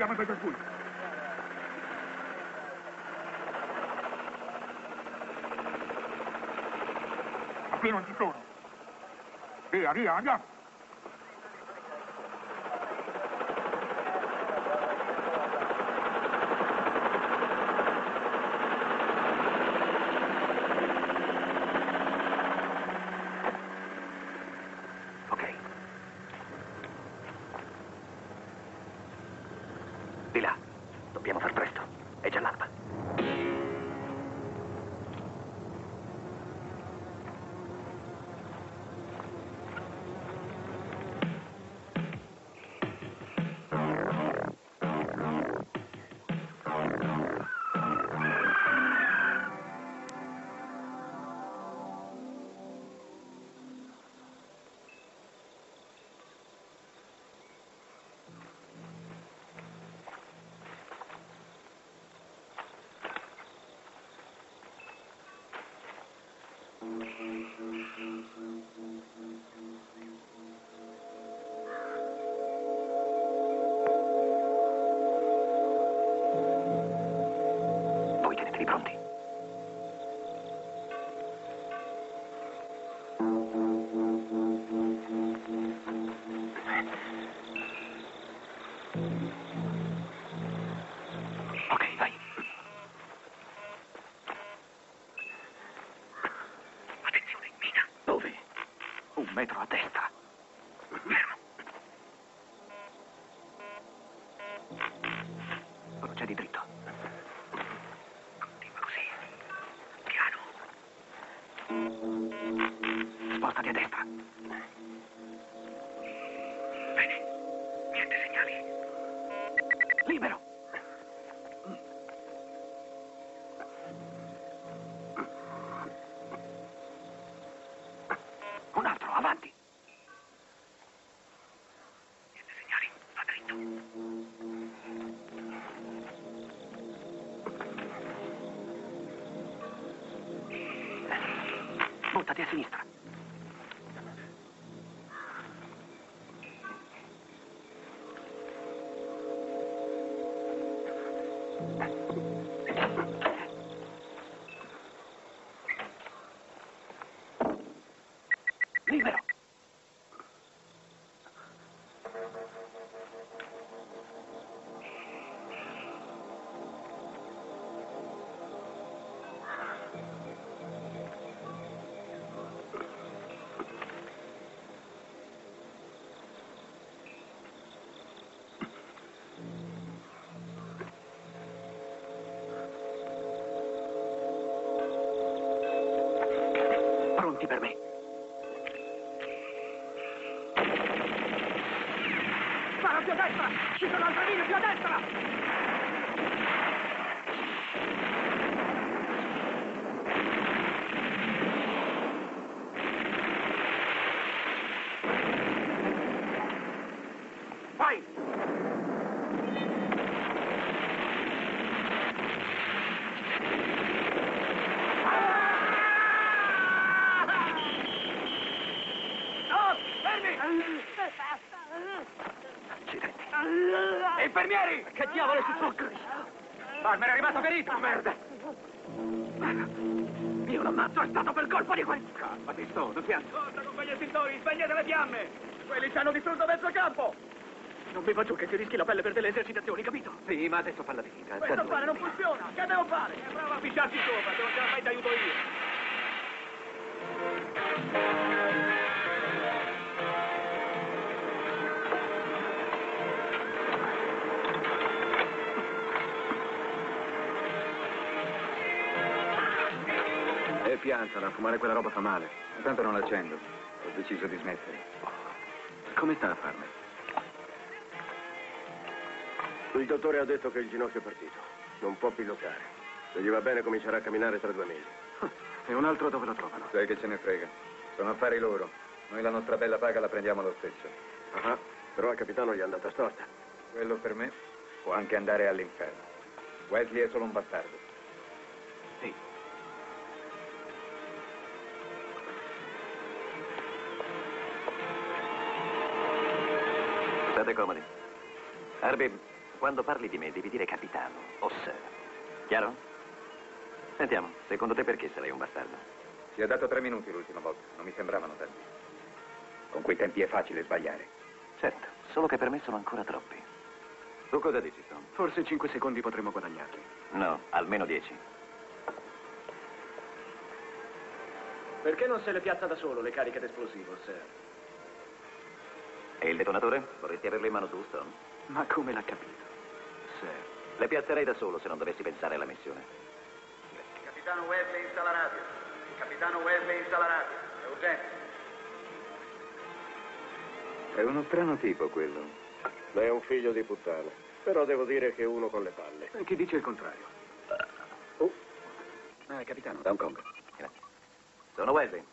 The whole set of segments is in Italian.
chiamate per cui. Ma qui non ci sono. Via, via, andiamo. Di là. Dobbiamo far presto. È già l'alba. Voi tenetevi pronti. Ok, vai. Attenzione, mina. Dove? 1 metro a destra. Fermo. Procedi dritto. Continua così. Piano. Spostati a destra. Bene. Niente segnali. Libero. Un altro, avanti. Niente segnali. Va dritto. Buttati a sinistra. Libero. Pronti per me. Spara più a destra! Ci sono altre mine più a destra! Vai! No! Fermi! Accidenti. Infermieri! Che diavolo è successo? Farmer è arrivato ferito! Merda! Io l'ammazzo, è stato per colpa di quel... Calmati, sto, non piangi. Forza, compagni estintori, spegnete le fiamme! Quelli ci hanno distrutto mezzo campo! Non mi faccio che ti rischi la pelle per delle esercitazioni, capito? Sì, ma adesso falla finita. Questo affare non funziona! Che devo fare? Prova a pisciarci sopra, se non ce la fai ti aiuto io! E piantala, fumare quella roba fa male. Intanto non l'accendo. Ho deciso di smettere. Come sta a farmi? Il dottore ha detto che il ginocchio è partito. Non può pilotare. Se gli va bene comincerà a camminare tra 2 mesi. E un altro dove lo trovano? Sai che ce ne frega. Sono affari loro. Noi la nostra bella paga la prendiamo lo stesso. Ah, però al capitano gli è andata storta. Quello per me può anche andare all'inferno. Wesley è solo un bastardo. Sì. State comodi. Arby, quando parli di me devi dire capitano o sir. Chiaro? Sentiamo, secondo te perché sarei un bastardo? Ti ho dato 3 minuti l'ultima volta, non mi sembravano tanti. Con quei tempi è facile sbagliare. Certo, solo che per me sono ancora troppi. Tu cosa dici, Stone? Forse 5 secondi potremmo guadagnarli. No, almeno 10. Perché non se le piazza da solo le cariche d'esplosivo, sir? E il detonatore? Vorresti averlo in mano tu, Stone? Ma come l'ha capito, sir? Le piazzerei da solo se non dovessi pensare alla missione. Capitano Wesley installa radio. Capitano Wesley installa radio. È urgente. È uno strano tipo quello. È un figlio di puttana. Però devo dire che è uno con le palle. E chi dice il contrario? Capitano, da Hong Kong. Grazie. Sono Wesley.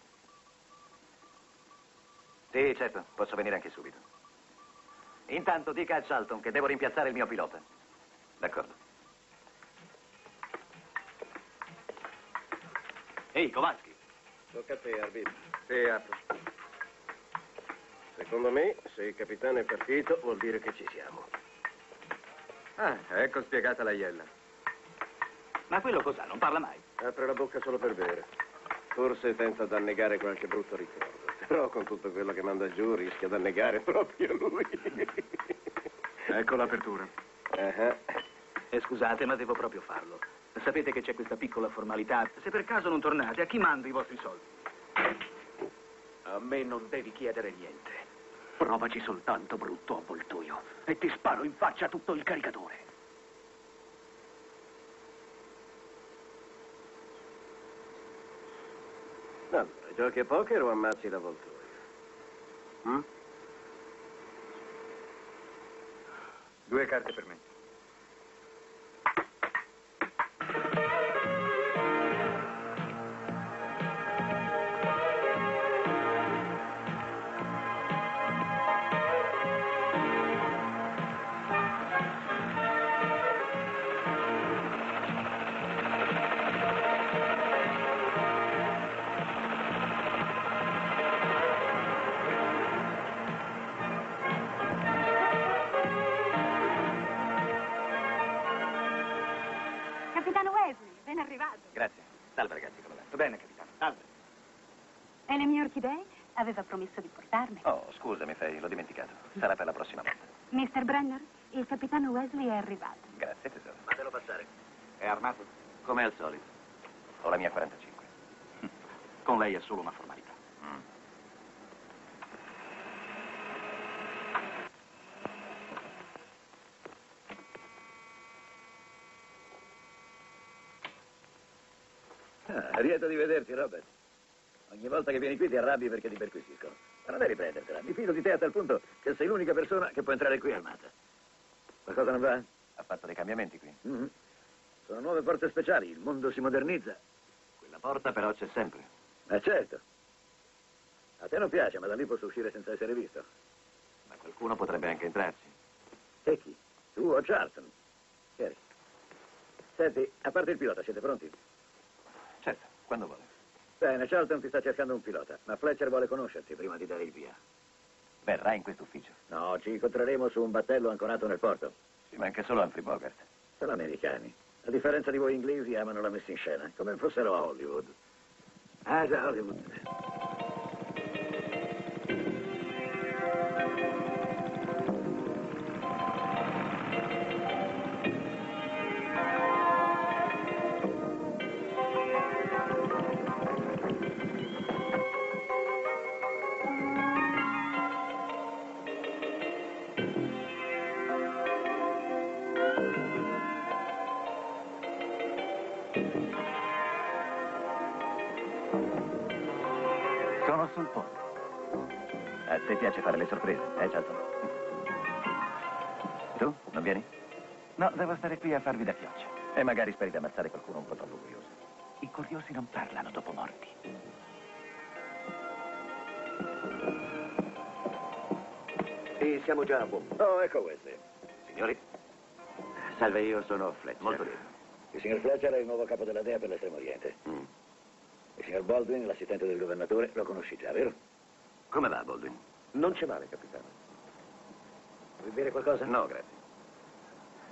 Sì, certo, posso venire anche subito. Intanto dica a Charlton che devo rimpiazzare il mio pilota. D'accordo. Ehi, Kowalski. Tocca a te, arbitro. Sì, apro. Secondo me, se il capitano è partito, vuol dire che ci siamo. Ah, ecco spiegata la iella. Ma quello cos'ha? Non parla mai. Apre la bocca solo per bere. Forse tenta di annegare qualche brutto ricordo. Però con tutto quello che manda giù rischia di annegare proprio lui. Ecco l'apertura. Uh-huh. Scusate, ma devo proprio farlo. Sapete che c'è questa piccola formalità. Se per caso non tornate, a chi mando i vostri soldi? A me non devi chiedere niente. Provaci soltanto, brutto avvoltoio, e ti sparo in faccia tutto il caricatore. Allora, giochi a poker o ammazzi l'avvoltoio? Mm? 2 carte per me. Capitano Wesley, ben arrivato. Grazie. Salve ragazzi, come va? Va bene, capitano. Salve. E le mie orchidee? Aveva promesso di portarne. Oh, scusami, Faye, l'ho dimenticato. Sarà per la prossima volta. Mr. Brenner, il capitano Wesley è arrivato. Grazie, tesoro. Fatelo passare. È armato? Come al solito. Ho la mia 45. Con lei è solo una formalità. Lieto di vederti, Robert. Ogni volta che vieni qui ti arrabbi perché ti perquisiscono. Ma non devi prendertela. Mi fido di te a tal punto che sei l'unica persona che può entrare qui armata. Qualcosa non va? Ha fatto dei cambiamenti qui. Mm-hmm. Sono nuove forze speciali, il mondo si modernizza. Quella porta però c'è sempre. Certo. A te non piace, ma da lì posso uscire senza essere visto. Ma qualcuno potrebbe anche entrarci. E chi? Tu o Charlton? Chiari. Senti, a parte il pilota, siete pronti? Certo, quando vuole. Bene, Charlton ti sta cercando un pilota, ma Fletcher vuole conoscerti prima di dare il via. Verrà in questo ufficio. No, ci incontreremo su un battello ancorato nel porto. Ci manca solo Humphrey Bogart. Sono americani. A differenza di voi inglesi, amano la messa in scena, come fossero a Hollywood. Ah, già, Hollywood. Sono sul ponte. A te piace fare le sorprese, Charlton? Tu? Non vieni? No, devo stare qui a farvi da pioggia. E magari speri di ammazzare qualcuno un po' troppo curioso. I curiosi non parlano dopo morti. Sì, siamo già a bomba. Oh, ecco Wesley. Signori, Salve, io sono Fletcher. molto lieto. Il signor Fletcher è il nuovo capo della DEA per l'Estremo Oriente. Il signor Baldwin, l'assistente del governatore, lo conosci già, vero? Come va, Baldwin? Non c'è male, capitano. Vuoi bere qualcosa? No, grazie.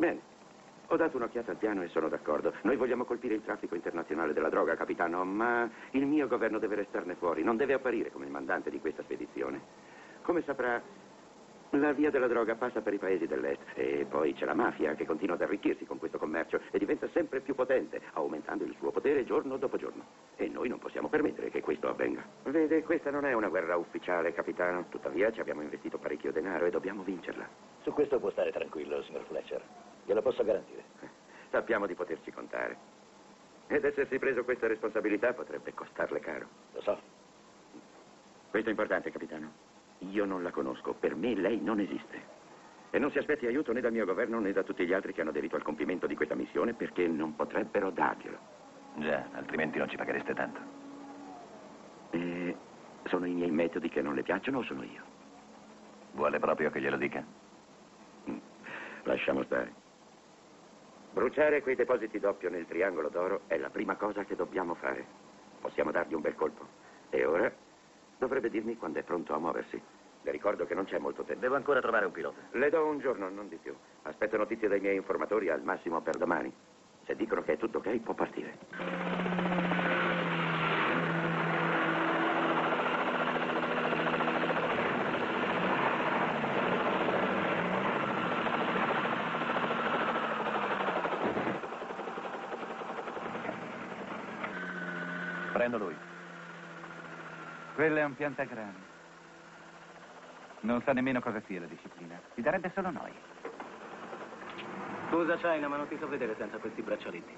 Bene. Ho dato un'occhiata al piano e sono d'accordo. Noi vogliamo colpire il traffico internazionale della droga, capitano, ma il mio governo deve restarne fuori. Non deve apparire come il mandante di questa spedizione. Come saprà, la via della droga passa per i paesi dell'est e poi c'è la mafia che continua ad arricchirsi con questo commercio e diventa sempre più potente, aumentando il suo potere giorno dopo giorno. E noi non possiamo permettere che questo avvenga. Vede, questa non è una guerra ufficiale, capitano. Tuttavia ci abbiamo investito parecchio denaro e dobbiamo vincerla. Su questo può stare tranquillo, signor Fletcher. Glielo posso garantire. Sappiamo di poterci contare. Ed essersi preso questa responsabilità potrebbe costarle caro. Lo so. Questo è importante, capitano. Io non la conosco. Per me lei non esiste. E non si aspetti aiuto né dal mio governo né da tutti gli altri che hanno aderito al compimento di questa missione perché non potrebbero darglielo. Già, altrimenti non ci paghereste tanto. E sono i miei metodi che non le piacciono o sono io? Vuole proprio che glielo dica? Lasciamo stare. Bruciare quei depositi d'oppio nel triangolo d'oro è la prima cosa che dobbiamo fare. Possiamo dargli un bel colpo. E ora dovrebbe dirmi quando è pronto a muoversi. Le ricordo che non c'è molto tempo. Devo ancora trovare un pilota. Le do un giorno, non di più. Aspetto notizie dai miei informatori al massimo per domani. Se dicono che è tutto ok, può partire. Prendo lui. Quello è un piantagrane. Non sa nemmeno cosa sia la disciplina. Ti darebbe solo noi. Scusa, China, ma non ti so vedere senza questi braccialetti.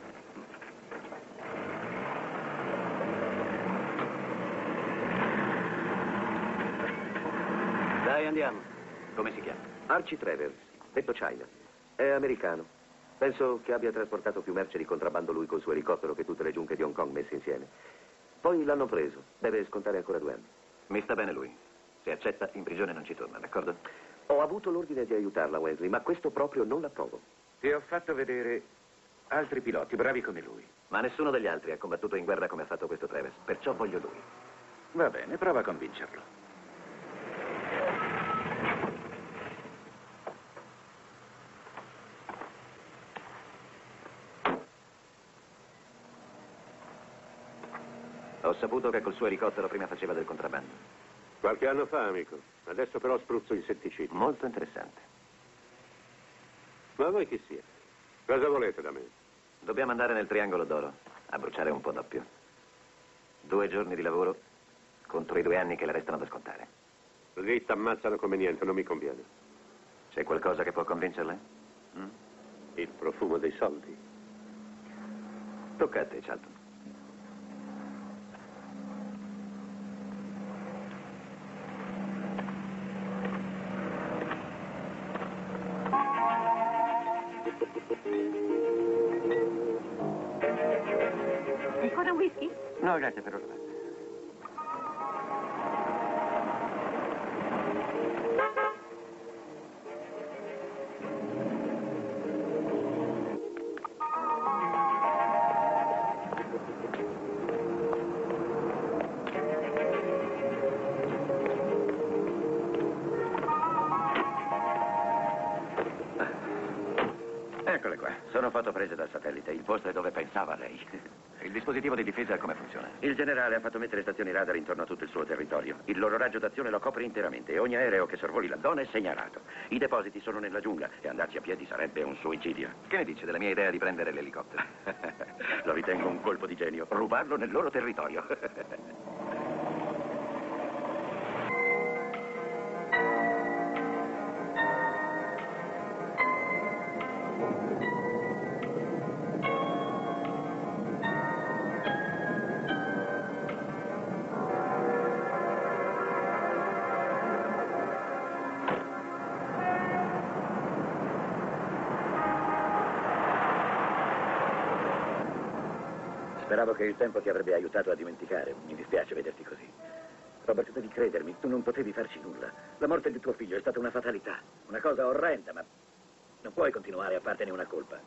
Dai, andiamo. Come si chiama? Archie Travers, detto China. È americano. Penso che abbia trasportato più merce di contrabbando lui col suo elicottero che tutte le giunche di Hong Kong messe insieme. Poi l'hanno preso. Deve scontare ancora 2 anni. Mi sta bene lui. Se accetta, in prigione non ci torna, d'accordo? Ho avuto l'ordine di aiutarla, Wesley, ma questo proprio non l'approvo. Ti ho fatto vedere altri piloti bravi come lui. Ma nessuno degli altri ha combattuto in guerra come ha fatto questo Travers, perciò voglio lui. Va bene, prova a convincerlo. Ho saputo che col suo elicottero prima faceva del contrabbando. Qualche anno fa, amico. Adesso però spruzzo insetticidi. Molto interessante. Ma voi chi siete? Cosa volete da me? Dobbiamo andare nel Triangolo d'Oro a bruciare un po' d'oppio. 2 giorni di lavoro contro i 2 anni che le restano da scontare. Lì t'ammazzano come niente, non mi conviene. C'è qualcosa che può convincerle? Il profumo dei soldi. Tocca a te, Charlton. Ancora un whisky? No, grazie per ora. Eccole qua. Sono fotoprese dal satellite. Il posto è dove pensava lei. Il dispositivo di difesa come funziona? Il generale ha fatto mettere stazioni radar intorno a tutto il suo territorio. Il loro raggio d'azione lo copre interamente e ogni aereo che sorvoli la zona è segnalato. I depositi sono nella giungla e andarci a piedi sarebbe un suicidio. Che ne dice della mia idea di prendere l'elicottero? Lo ritengo un colpo di genio. Rubarlo nel loro territorio. Speravo che il tempo ti avrebbe aiutato a dimenticare. Mi dispiace vederti così. Robert, devi credermi, tu non potevi farci nulla. La morte di tuo figlio è stata una fatalità, una cosa orrenda, ma non puoi continuare a fartene una colpa.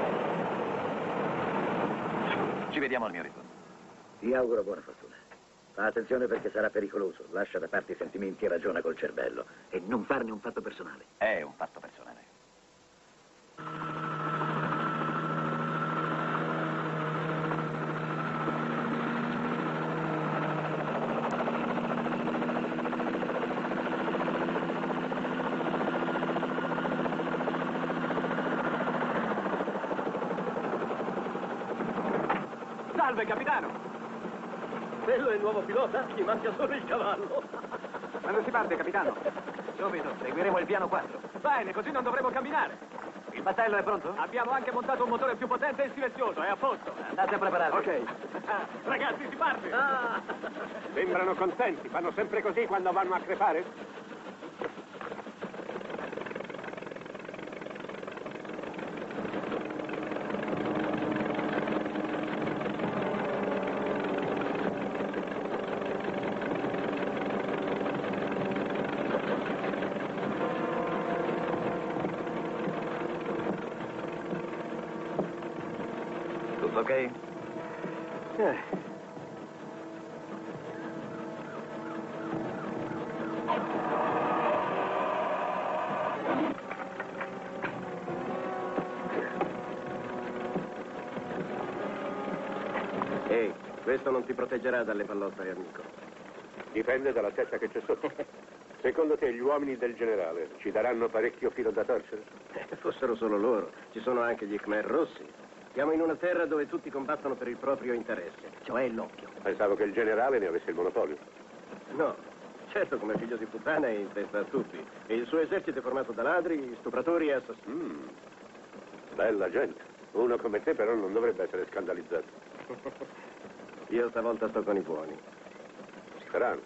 Ci vediamo al mio ritorno. Ti auguro buona fortuna. Fa attenzione perché sarà pericoloso. Lascia da parte i sentimenti e ragiona col cervello. E non farne un fatto personale. È un fatto personale. Salve, capitano! Quello è il nuovo pilota? Gli manca solo il cavallo. Quando si parte, capitano? Subito, seguiremo il piano 4. Bene, così non dovremo camminare. Il battello è pronto? Abbiamo anche montato un motore più potente e silenzioso, è a posto. Andate a prepararvi. Ok. Ragazzi, si parte! Sembrano contenti. Fanno sempre così quando vanno a crepare? Tutto ok? Ehi, questo non ti proteggerà dalle pallottole, amico. Dipende dalla testa che c'è sotto. Secondo te gli uomini del generale ci daranno parecchio filo da torcere? Fossero solo loro. Ci sono anche gli Khmer Rossi. Siamo in una terra dove tutti combattono per il proprio interesse, cioè l'occhio. Pensavo che il generale ne avesse il monopolio. No, certo come figlio di puttana è in testa a tutti. E il suo esercito è formato da ladri, stupratori e assassini. Bella gente. Uno come te però non dovrebbe essere scandalizzato. Io stavolta sto con i buoni. Strano.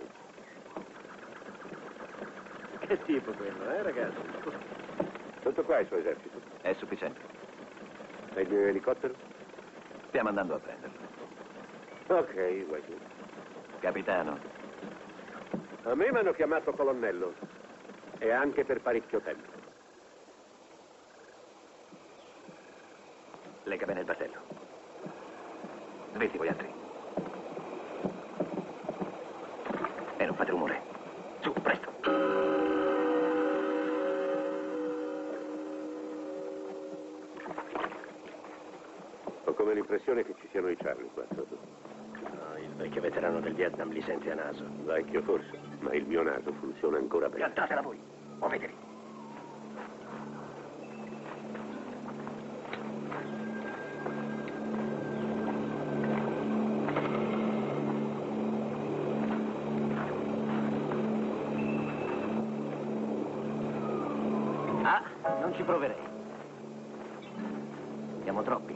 Che tipo quello, ragazzi? Tutto qua il suo esercito. È sufficiente. E il mio elicottero? Stiamo andando a prenderlo. Ok, vai tu. Capitano, A me mi hanno chiamato colonnello. E anche per parecchio tempo. lega bene il battello. Svegli voi altri. E non fate rumore. Su, presto. Ho come l'impressione che ci siano i Charlie qua sotto. No, il vecchio veterano del Vietnam li sente a naso. Vecchio forse, ma il mio naso funziona ancora bene. Piantatela voi. Muovetevi. Ah, non ci proverei. Siamo troppi.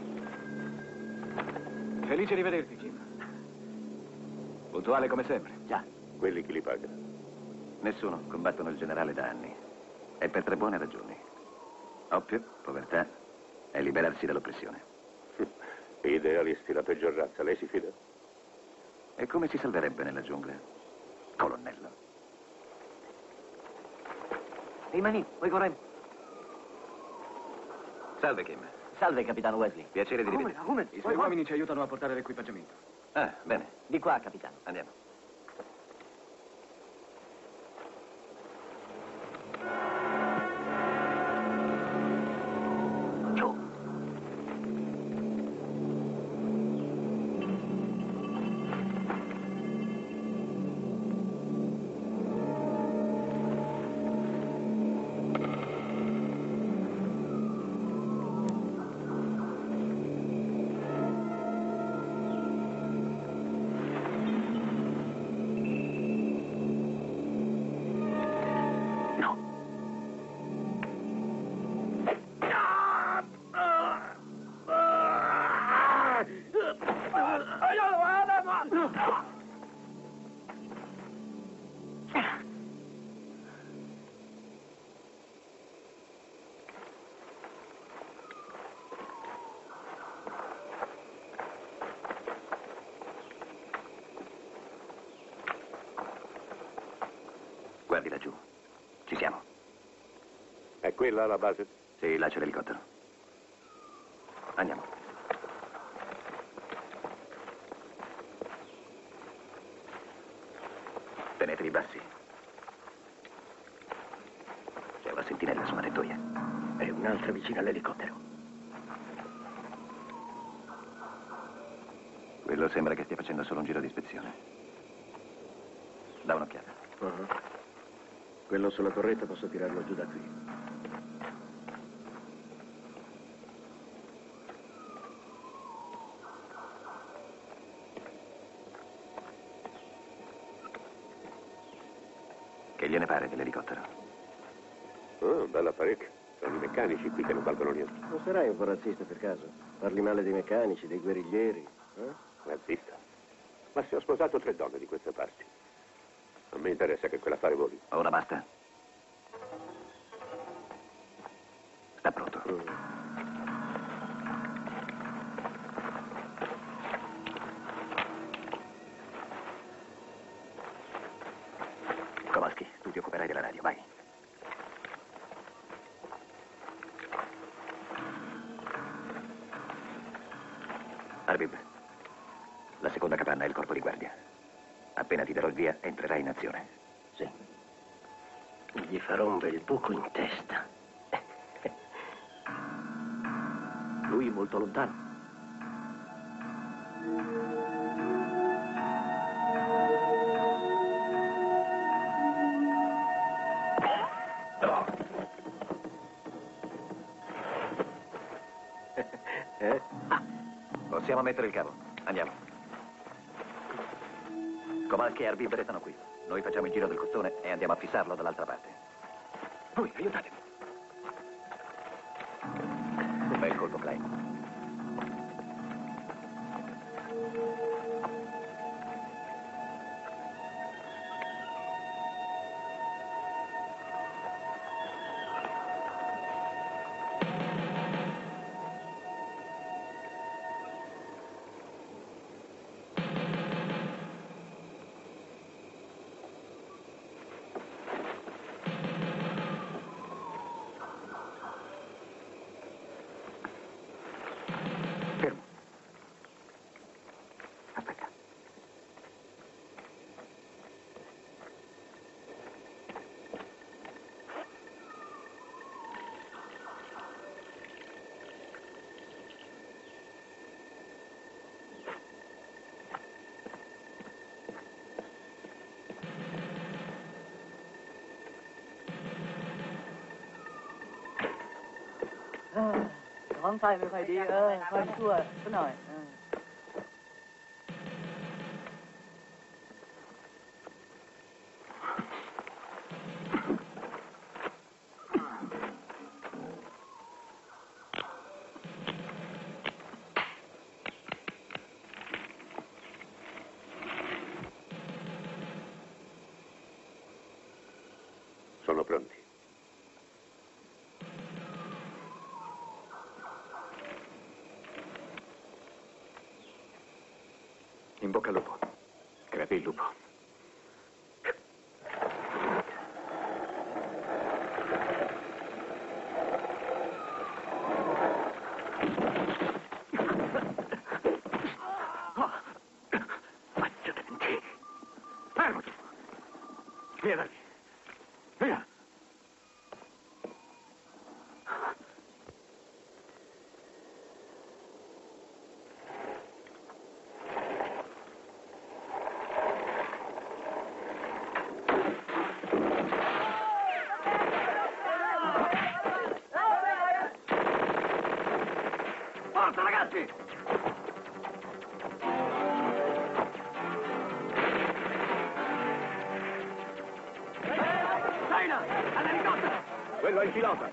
Felice di vederti, Jim. Puntuale come sempre. Già. Quelli che li pagano. Nessuno. Combattono il generale da anni. E per 3 buone ragioni. Oppio, povertà e liberarsi dall'oppressione. Idealisti, la peggior razza. Lei si fida? E come si salverebbe nella giungla? Colonnello. Ehi, Manì, vuoi correre? Salve, Kim. Salve, capitano Wesley. Piacere di rivedervi. I suoi uomini ci aiutano a portare l'equipaggiamento. Ah, bene. Di qua, capitano. Andiamo. Giù. Guardi laggiù. Ci siamo. È quella la base? Sì, là c'è l'elicottero. Andiamo. Tenetevi bassi. C'è una sentinella su una tettoia. E un'altra vicina all'elicottero. Quello sembra che stia facendo solo un giro di ispezione. Da un'occhiata. Quello sulla torretta posso tirarlo giù da qui. Che gliene pare dell'elicottero? Oh, bella parecchio. Sono i meccanici qui che non valgono niente. Non sarai un po' razzista per caso? Parli male dei meccanici, dei guerriglieri? Razzista. Ma se ho sposato 3 donne di queste parti. A me interessa che quell'affare voli. Ora basta. Sta pronto. Kowalski, tu ti occuperai della radio, vai. Arbib, la seconda capanna è il corpo di guardia. Appena ti darò il via, entrerai in azione. Sì. Gli farò un bel buco in testa. Lui molto lontano. Possiamo mettere il cavo. Andiamo. Kowalski e Arbib restano qui. Noi facciamo il giro del costone e andiamo a fissarlo dall'altra parte. Voi, aiutatemi. Un bel colpo, Klein. Ngón tay mới phải đi, phải chua, cứ nổi. Sono pronti. In bocca al lupo. Crepi il lupo. Facciatemi. Fermati. Via da lì. Via. Forza, ragazzi! China, all'elicottero! Quello è il pilota.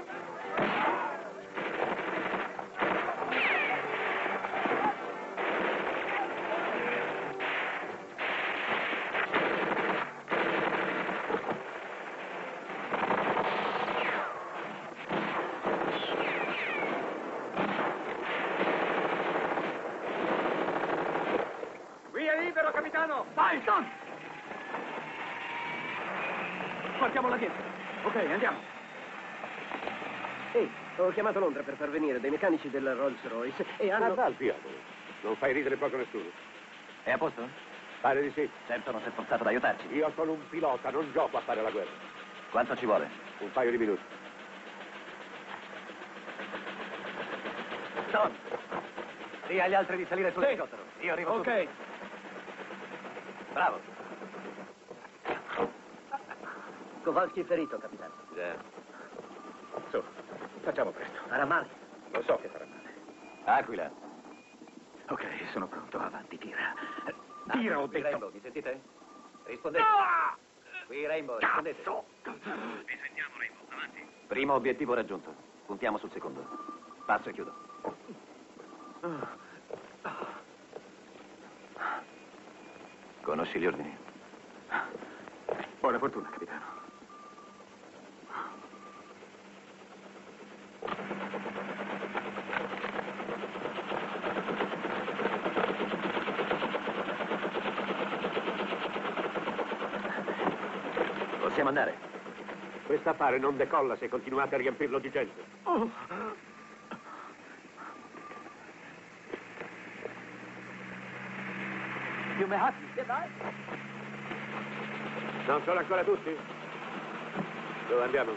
Via libero, capitano! Tyson! Guardiamo là dietro. Ok, andiamo. Ehi, ho chiamato Londra per far venire dei meccanici della Rolls Royce e hanno... Al piano. Non fai ridere poco nessuno. È a posto? Pare di sì. Certo non si è forzato ad aiutarci. Io sono un pilota, non gioco a fare la guerra. Quanto ci vuole? Un paio di minuti. Don, dì agli altri di salire sull'elicottero. Io arrivo subito. Ok. Bravo. Kowalski è ferito, capitano. Già. Su, facciamo presto. Farà male. Lo so che farà male. Aquila. Ok, sono pronto. Avanti, tira. Tira, ho detto. Rainbow, mi sentite? Rispondete. Qui Rainbow, rispondete. Vi sentiamo, Rainbow. Avanti. Primo obiettivo raggiunto. Puntiamo sul secondo. Passo e chiudo. Conosci gli ordini? Buona fortuna, capitano. Possiamo andare? Questa affare non decolla se continuate a riempirlo di gente. Non sono ancora tutti? Dove andiamo?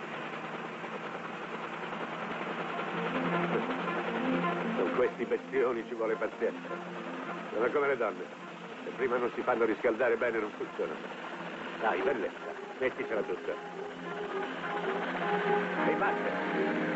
Con questi bestioni ci vuole pazienza. Sono come le donne. Se prima non si fanno riscaldare bene non funzionano. Dai, bellezza, metticela tutta. Ehi, basta!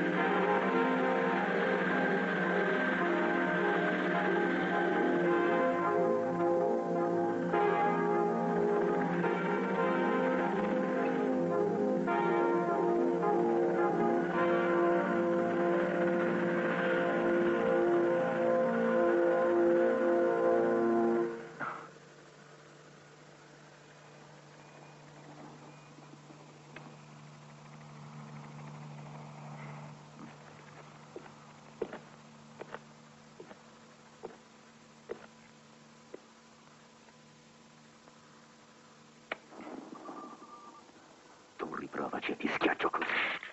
Riprovaci e ti schiaccio così.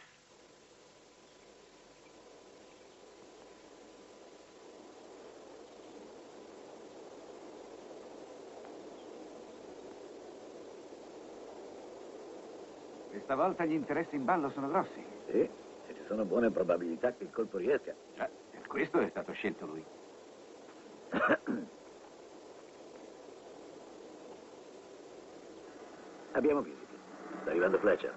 Questa volta gli interessi in ballo sono grossi. Sì, e ci sono buone probabilità che il colpo riesca. Già, per questo è stato scelto lui. Abbiamo visite. Sta arrivando Fletcher.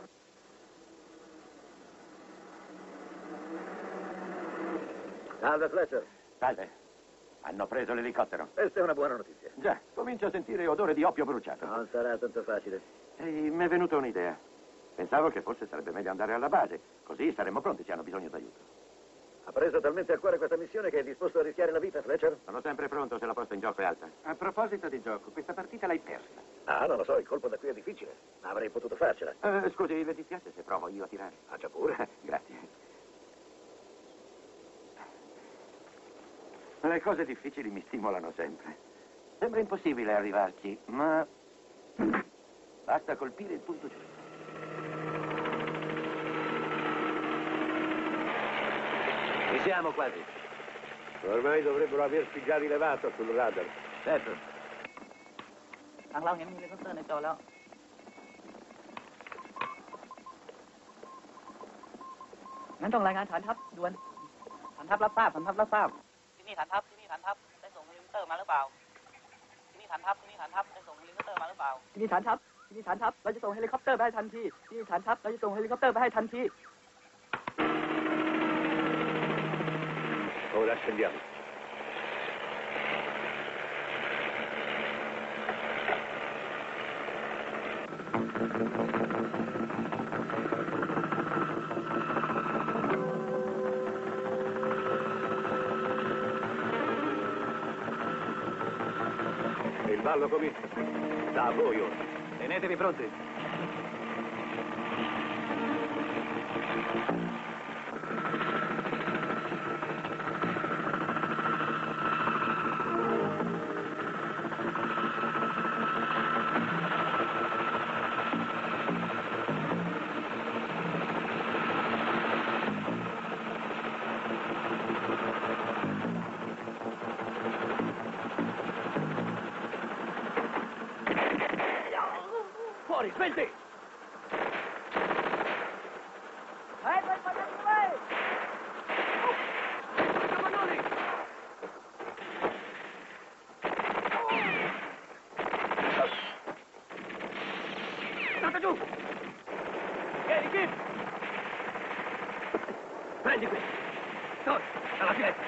Salve, Fletcher. Salve. Hanno preso l'elicottero. Questa è una buona notizia. Già, comincio a sentire odore di oppio bruciato. Non sarà tanto facile. E mi è venuta un'idea. Pensavo che forse sarebbe meglio andare alla base, così saremmo pronti se hanno bisogno d'aiuto. Ha preso talmente a cuore questa missione che è disposto a rischiare la vita, Fletcher? Sono sempre pronto se la posta in gioco è alta. A proposito di gioco, questa partita l'hai persa. Ah, non lo so, il colpo da qui è difficile. Ma avrei potuto farcela. Scusi, le dispiace se provo io a tirare? Faccia pure. Grazie. Le cose difficili mi stimolano sempre. Sembra impossibile arrivarci, ma basta colpire il punto giusto. Ci siamo quasi. Ormai dovrebbero aversi già rilevato sul radar. Certo. ทางเราเห็นมีเฮลิคอปเตอร์ในจอแล้วงั้นต้องรายงานฐานทัพด่วนฐานทัพรับทราบฐานทัพรับทราบที่นี่ฐานทัพที่นี่ฐานทัพได้ส่งเฮลิคอปเตอร์มาหรือเปล่าที่นี่ฐานทัพที่นี่ฐานทัพได้ส่งเฮลิคอปเตอร์มาหรือเปล่าที่นี่ฐานทัพที่นี่ฐานทัพเราจะส่งเฮลิคอปเตอร์ไปให้ทันทีที่นี่ฐานทัพเราจะส่งเฮลิคอปเตอร์ไปให้ทันที Ora scendiamo. Il ballo comincia. Da voi ora. Tenetevi pronti. Spenti! Andate giù! Vieni, Kip! Prendi qui! Torna, alla finestra!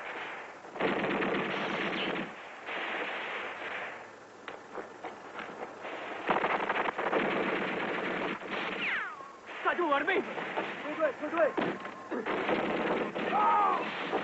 Sta giù, Armin! Su due! Oh!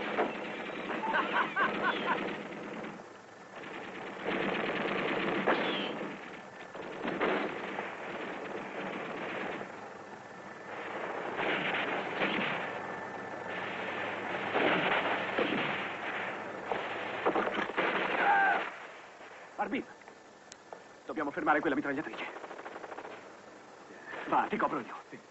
Arbib, dobbiamo fermare quella mitragliatrice. Va, ti copro io. Sì.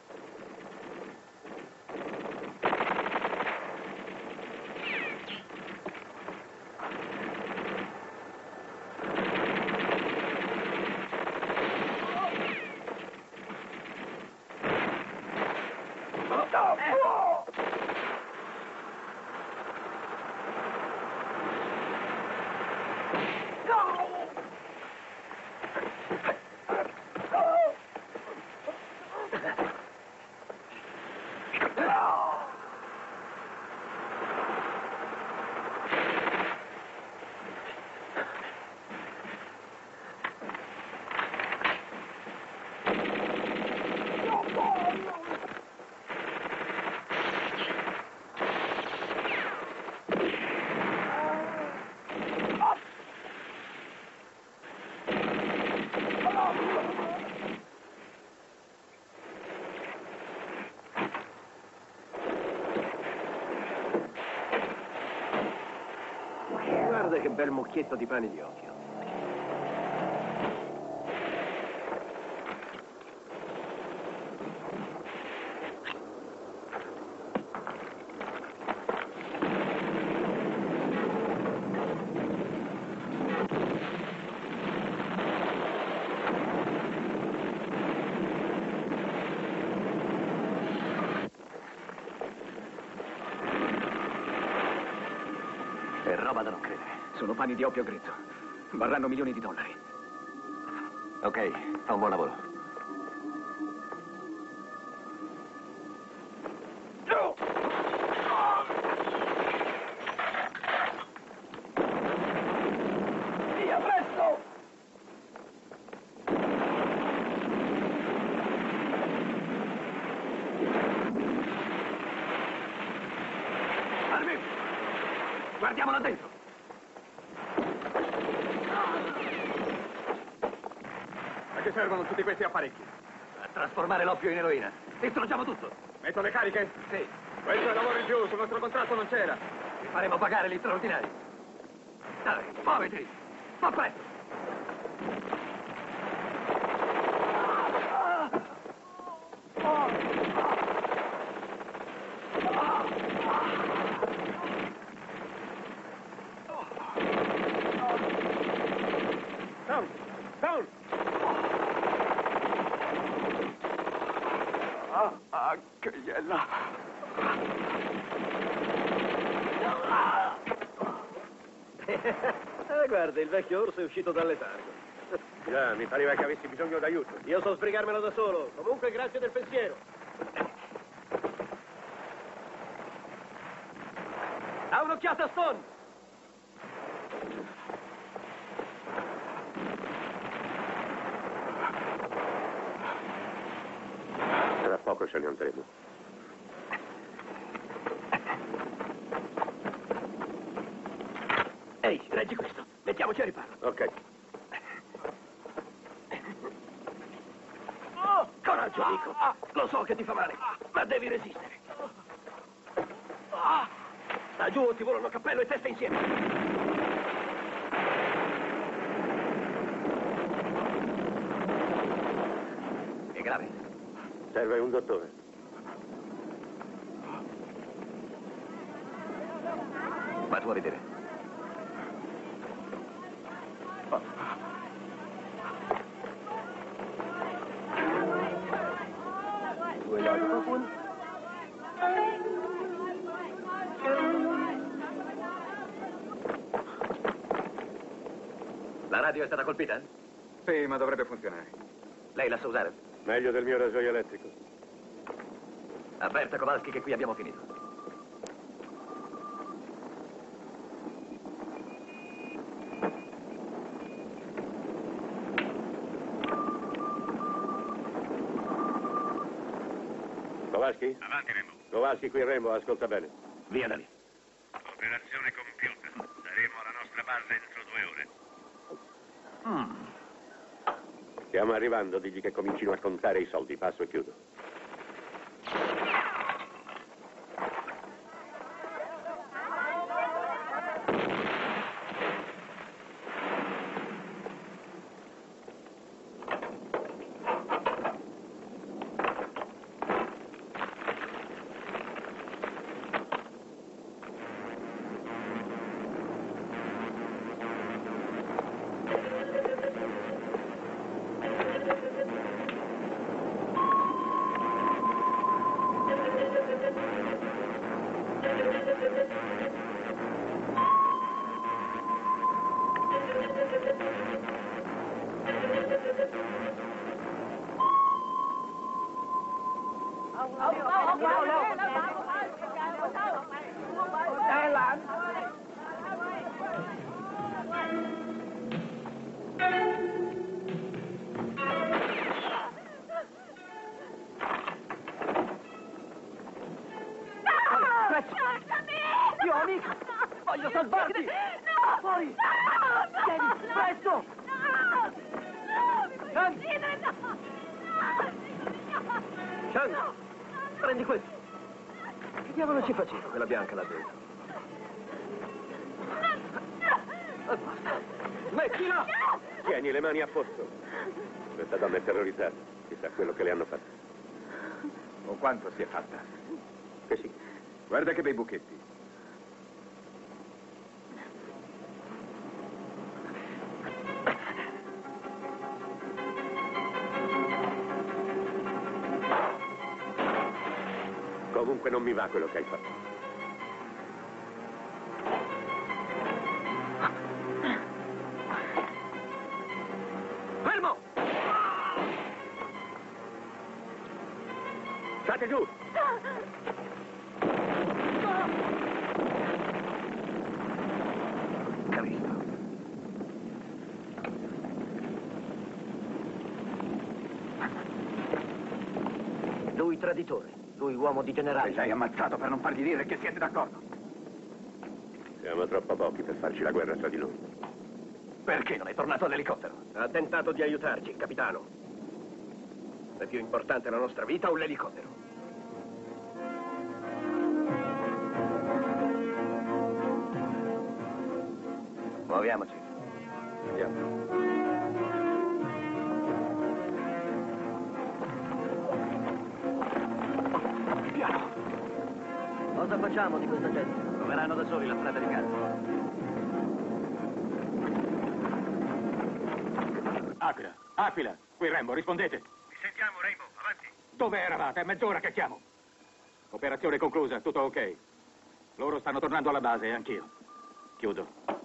Guarda che bel mucchietto di pane di occhio. È roba da non credere. Sono pani di oppio grezzo. Varranno milioni di dollari. Ok, fa un buon lavoro. Via, presto! Armin! Guardiamo là dentro! A che servono tutti questi apparecchi? A trasformare l'oppio in eroina. Distruggiamo tutto. Metto le cariche? Sì. Questo è lavoro in più, sul nostro contratto non c'era. Vi faremo pagare gli straordinari. Dai, muoviti! Ma presto! Down! Down! Che iella! Guarda, il vecchio orso è uscito dal letargo. Già, mi pareva che avessi bisogno d'aiuto. Io so sbrigarmelo da solo. Comunque, grazie del pensiero. Ha un'occhiata a Stone! Tra poco ce ne andremo. Ehi, reggi questo. Mettiamoci a riparo. Ok. Coraggio, amico. Lo so che ti fa male, ma devi resistere. Da giù ti volano cappello e testa insieme. È grave. Serve un dottore. Va tu a vedere. La radio è stata colpita? Sì, ma dovrebbe funzionare. Lei la sa usare? Meglio del mio rasoio elettrico. Avverta Kowalski che qui abbiamo finito. Kowalski? Avanti, Rembo. Kowalski, qui Rembo, ascolta bene. Via da lì. Operazione compiuta. Saremo alla nostra base entro 2 ore. Stiamo arrivando, digli che comincino a contare i soldi. Passo e chiudo. Io, amico! Voglio salvarti! No! Fuori! No! Devi, presto! No! No! Mi vuoi Chang! uccidere? No! No! Chang, No! prendi questo. Che diavolo ci faceva quella bianca là dentro? Basta. Smettila! Tieni le mani a posto. Questa donna è terrorizzata. Chissà quello che le hanno fatto. O quanto si è fatta. Che sì. Guarda che bei buchetti. Comunque non mi va quello che hai fatto. Fermo! State giù! Cristo. Lui traditore, lui uomo di generale. Sei ammazzato per non fargli dire che siete d'accordo. Siamo troppo pochi per farci la guerra tra di noi. Perché non è tornato all'elicottero? Ha tentato di aiutarci, capitano. È più importante la nostra vita o l'elicottero? Muoviamoci. Andiamo. Piano. Cosa facciamo di questa gente? Troveranno da soli la strada di casa. Aquila, Aquila, qui Rembo, rispondete. Vi sentiamo, Rainbow, avanti. Dove eravate? È mezz'ora che chiamo. Operazione conclusa, tutto ok. Loro stanno tornando alla base e anch'io. Chiudo.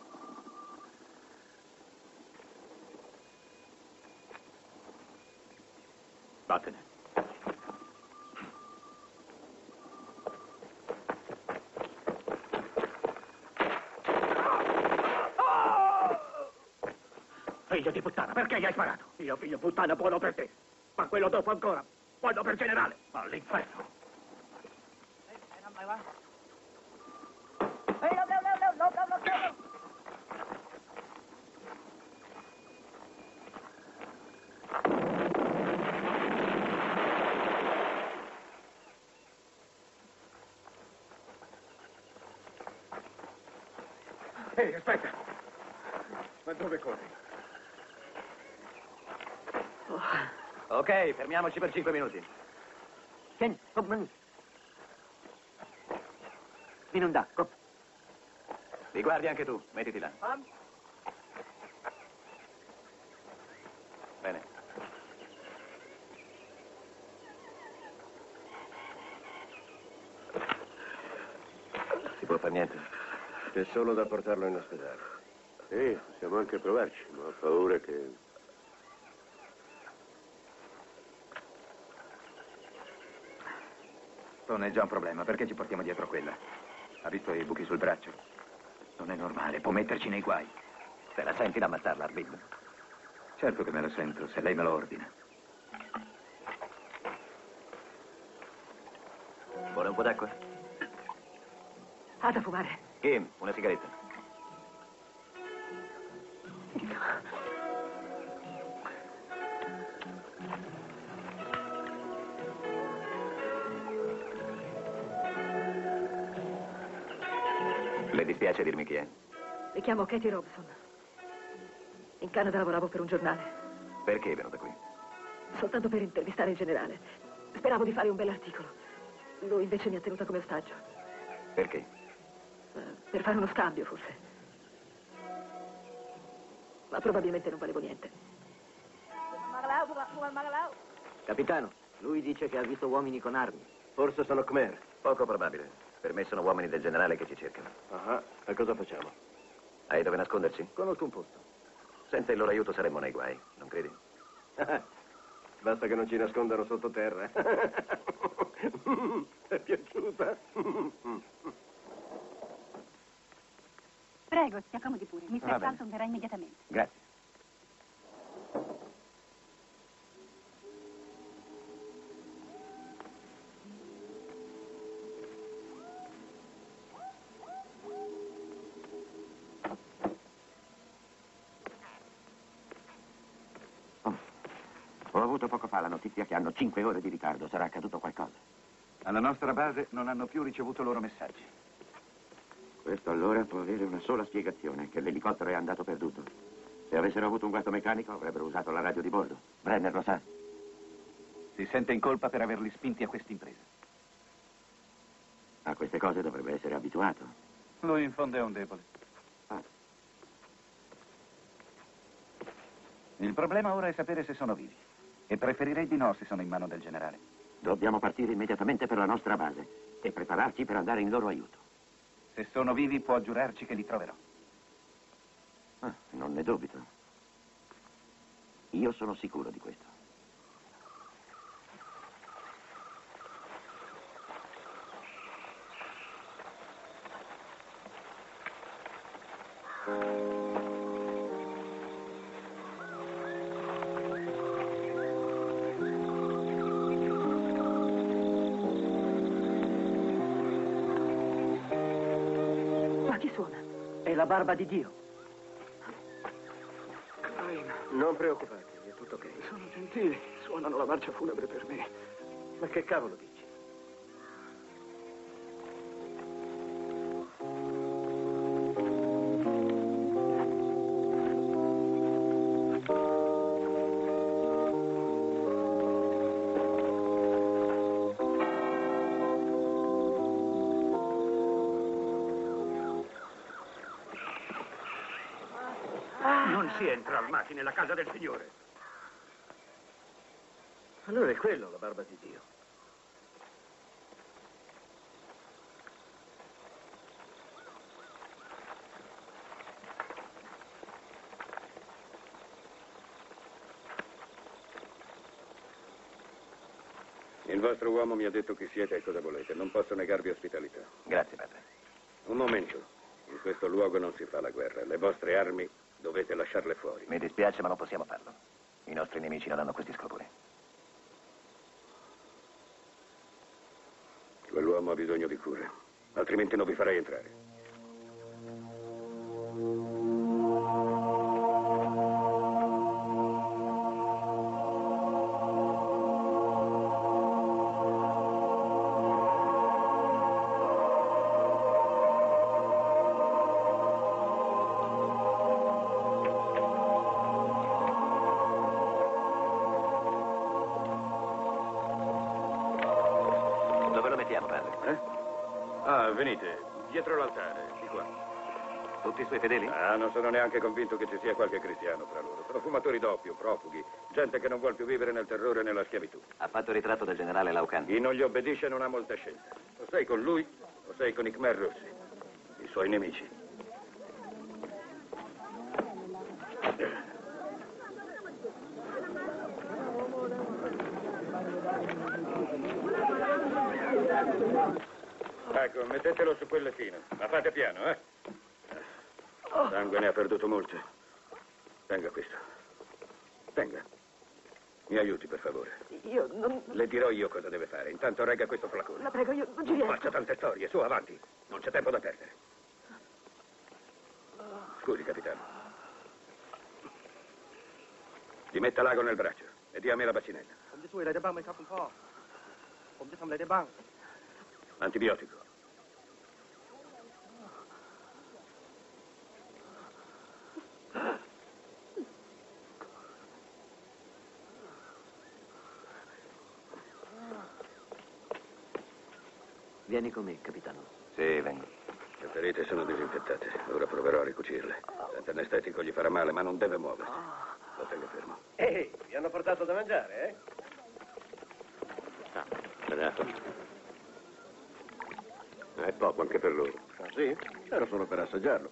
Vattene. Figlio di puttana, perché gli hai sparato? Io, figlio puttana, buono per te. Ma quello dopo ancora, buono per generale. All'inferno. ทำอะไรวะ เฮ้ยเร็วเร็วเร็วเร็วเร็วเร็วเร็วเร็ว Ehi, aspetta! Ma dove corri? Ok, fermiamoci per 5 minuti. เช่นตบมึงนี่นุ่นดักก็ Li guardi anche tu, mettiti là. Bene. può fare niente? C'è solo da portarlo in ospedale. Sì, possiamo anche provarci, ma ho paura che... Non è già un problema, perché ci portiamo dietro quella? Ha visto i buchi sul braccio? Non è normale, può metterci nei guai. Te la senti da ammazzarla, Arbib? Certo che me lo sento, se lei me lo ordina. Vuole un po' d'acqua? Ha da fumare. Kim, una sigaretta. Le dispiace dirmi chi è? Mi chiamo Katie Robson. In Canada lavoravo per un giornale. Perché è venuta qui? Soltanto per intervistare il generale. Speravo di fare un bell'articolo. Lui invece mi ha tenuta come ostaggio. Perché? Per fare uno scambio, forse. Ma probabilmente non valevo niente. Capitano, lui dice che ha visto uomini con armi. Forse sono Khmer. Poco probabile. Per me sono uomini del generale che ci cercano. Ah, e cosa facciamo? Hai dove nasconderci? Conosco un posto. Senza il loro aiuto saremmo nei guai, non credi? Basta che non ci nascondano sottoterra. È piaciuta? Prego, si accomodi pure. Mr. Carlton verrà immediatamente. Grazie. Ho avuto poco fa la notizia che hanno 5 ore di ritardo. Sarà accaduto qualcosa. Alla nostra base non hanno più ricevuto loro messaggi. Questo allora può avere una sola spiegazione, che l'elicottero è andato perduto. Se avessero avuto un guasto meccanico avrebbero usato la radio di bordo. Brenner lo sa. Si sente in colpa per averli spinti a questa impresa. A queste cose dovrebbe essere abituato. Lui in fondo è un debole. Il problema ora è sapere se sono vivi. E preferirei di no se sono in mano del generale. Dobbiamo partire immediatamente per la nostra base e prepararci per andare in loro aiuto. Se sono vivi può giurarci che li troverò. Non ne dubito. Io sono sicuro di questo. Ma chi suona? È la barba di Dio. Non preoccuparti, è tutto ok. Sono gentili, suonano la marcia funebre per me. Ma che cavolo dici? Non si entra armati nella casa del Signore. Allora è quello, la barba di Dio. Il vostro uomo mi ha detto chi siete e cosa volete. Non posso negarvi ospitalità. Grazie, padre. Un momento. In questo luogo non si fa la guerra. Le vostre armi dovete lasciarle fuori. Mi dispiace, ma non possiamo farlo. I nostri nemici non hanno questi scrupoli. Quell'uomo ha bisogno di cure. Altrimenti non vi farei entrare. Dove lo mettiamo, padre? Ah, venite. Dietro l'altare, di qua. Tutti i suoi fedeli? Ah, non sono neanche convinto che ci sia qualche cristiano tra loro. Sono fumatori d'oppio, profughi, gente che non vuol più vivere nel terrore e nella schiavitù. Ha fatto il ritratto del generale Laucan. Chi non gli obbedisce non ha molta scelta. O sei con lui o sei con i Khmer Rossi. i suoi nemici. Ecco, mettetelo su quelle fine, ma fate piano, eh? Sangue ne ha perduto molto. Tenga questo. Tenga. Mi aiuti, per favore. Io non... Le dirò io cosa deve fare. Intanto regga questo flacone. La prego, io non ci riesco. Faccia tante storie. Su, avanti. Non c'è tempo da perdere. Scusi, capitano. Gli metta l'ago nel braccio e dia a me la bacinella. Antibiotico. Vieni con me, capitano. Sì, vengo. Le ferite sono disinfettate. Ora proverò a ricucirle. Sente anestetico gli farà male, ma non deve muoversi. Lo tenga fermo. Ehi, vi hanno portato da mangiare, eh? Bravo. È poco anche per loro. Ah, sì? Era solo per assaggiarlo.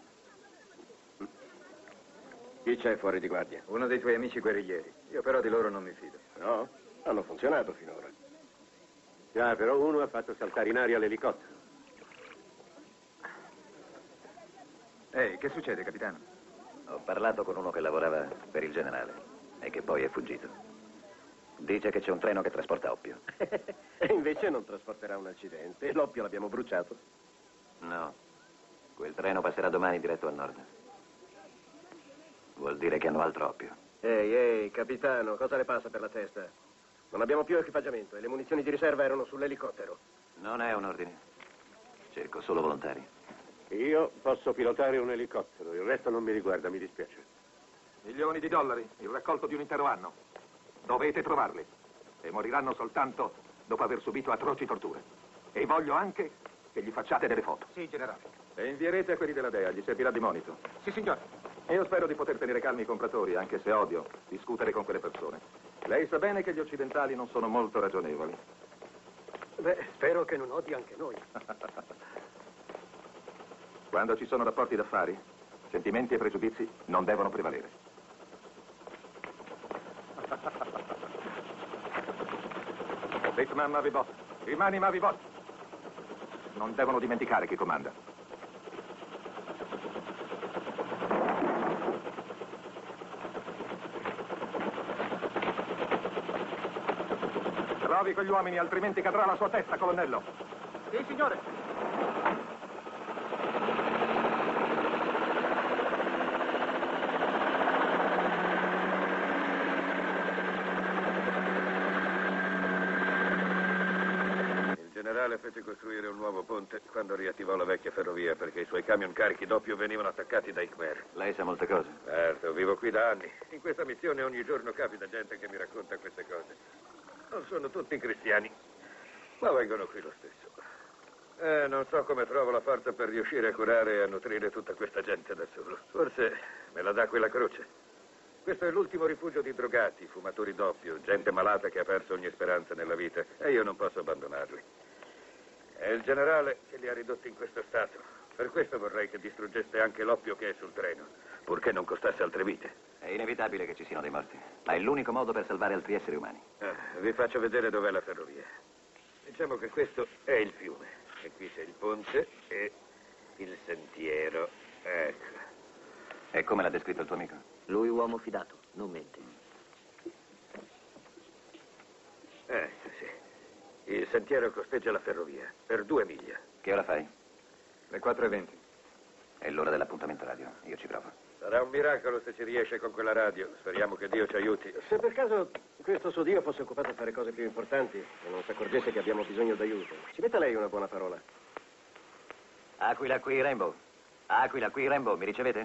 Chi c'è fuori di guardia? Uno dei tuoi amici guerriglieri. Io però di loro non mi fido. No? Hanno funzionato finora. Già, però uno ha fatto saltare in aria l'elicottero. Ehi, che succede, capitano? Ho parlato con uno che lavorava per il generale e che poi è fuggito. Dice che c'è un treno che trasporta oppio. E invece non trasporterà un accidente. L'oppio l'abbiamo bruciato. No. Quel treno passerà domani diretto al nord. Vuol dire che hanno altro oppio. Ehi, capitano, cosa le passa per la testa? Non abbiamo più equipaggiamento e le munizioni di riserva erano sull'elicottero. Non è un ordine. Cerco solo volontari. Io posso pilotare un elicottero, il resto non mi riguarda, mi dispiace. Milioni di dollari, il raccolto di un intero anno. Dovete trovarli. E moriranno soltanto dopo aver subito atroci torture. E voglio anche che gli facciate delle foto. Sì, generale. E invierete a quelli della DEA, gli servirà di monito. Sì, signore. Io spero di poter tenere calmi i compratori, anche se odio discutere con quelle persone. Lei sa bene che gli occidentali non sono molto ragionevoli. Beh, spero che non odi anche noi. Quando ci sono rapporti d'affari, sentimenti e pregiudizi non devono prevalere. Bitman Mavibot, rimani Mavibot. Non devono dimenticare chi comanda. Trovi quegli uomini, altrimenti cadrà la sua testa, colonnello. Sì, signore. Il generale fece costruire un nuovo ponte quando riattivò la vecchia ferrovia perché i suoi camion carichi doppio venivano attaccati dai Khmer. Lei sa molte cose. Certo, vivo qui da anni. In questa missione ogni giorno capita gente che mi racconta queste cose. Non sono tutti cristiani, ma vengono qui lo stesso. Non so come trovo la forza per riuscire a curare e a nutrire tutta questa gente da solo. Forse me la dà quella croce. Questo è l'ultimo rifugio di drogati, fumatori d'oppio, gente malata che ha perso ogni speranza nella vita e io non posso abbandonarli. È il generale che li ha ridotti in questo stato. Per questo vorrei che distruggesse anche l'oppio che è sul treno, purché non costasse altre vite. È inevitabile che ci siano dei morti, ma è l'unico modo per salvare altri esseri umani. Vi faccio vedere dov'è la ferrovia. Diciamo che questo è il fiume. E qui c'è il ponte e il sentiero. Ecco. E come l'ha descritto il tuo amico? Lui uomo fidato, non mente. Sì. Il sentiero costeggia la ferrovia, per 2 miglia. Che ora fai? Le 4:20. È l'ora dell'appuntamento radio, io ci provo. Sarà un miracolo se ci riesce con quella radio. Speriamo che Dio ci aiuti. Se per caso questo suo Dio fosse occupato a fare cose più importanti e non si accorgesse che abbiamo bisogno d'aiuto, ci metta lei una buona parola. Aquila qui, Rainbow. Aquila qui, Rainbow, mi ricevete?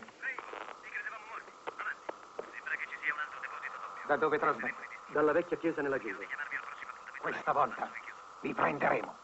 Da dove trasmette? Dalla vecchia chiesa nella giungla. Questa volta vi prenderemo.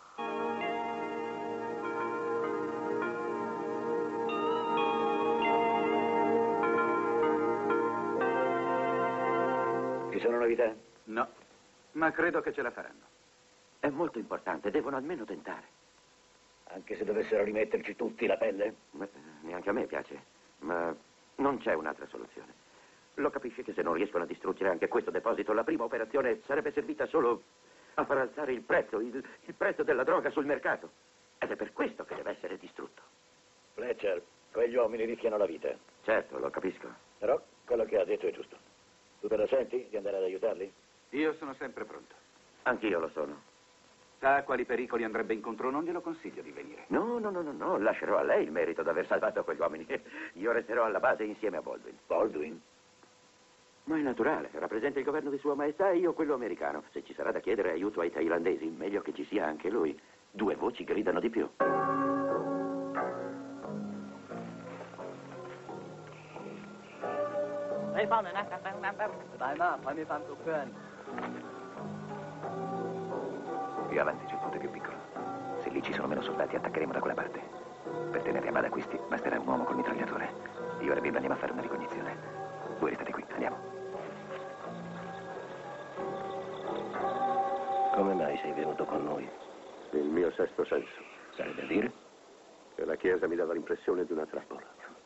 Ci sono novità? No, ma credo che ce la faranno. È molto importante, devono almeno tentare. Anche se dovessero rimetterci tutti la pelle? Neanche a me piace, ma non c'è un'altra soluzione. Lo capisci che se non riescono a distruggere anche questo deposito, la prima operazione sarebbe servita solo a far alzare il prezzo della droga sul mercato. Ed è per questo che deve essere distrutto. Fletcher, quegli uomini rischiano la vita. Certo, lo capisco. Però quello che ha detto è giusto. Tu te la senti di andare ad aiutarli? Io sono sempre pronto. Anch'io lo sono. Sa a quali pericoli andrebbe incontro? Non glielo consiglio di venire. No, lascerò a lei il merito di aver salvato quegli uomini. Io resterò alla base insieme a Baldwin. Baldwin? Ma è naturale, rappresenta il governo di Sua Maestà e io quello americano. Se ci sarà da chiedere aiuto ai thailandesi, meglio che ci sia anche lui. 2 voci gridano di più. Più avanti c'è il ponte più piccolo. Se lì ci sono meno soldati, attaccheremo da quella parte. Per tenere a bada questi, basterà un uomo col mitragliatore. Io e la Bibbia andiamo a fare una ricognizione. Voi restate qui, andiamo. Come mai sei venuto con noi? Il mio sesto senso. Sarebbe a dire? Che la Chiesa mi dava l'impressione di una trappola.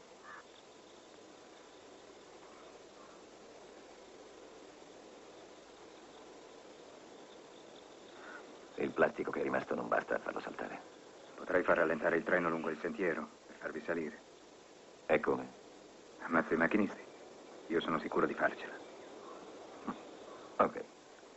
Il plastico che è rimasto non basta a farlo saltare. Potrei far rallentare il treno lungo il sentiero per farvi salire. E come? Ammazzo i macchinisti. Io sono sicuro di farcela. Ok.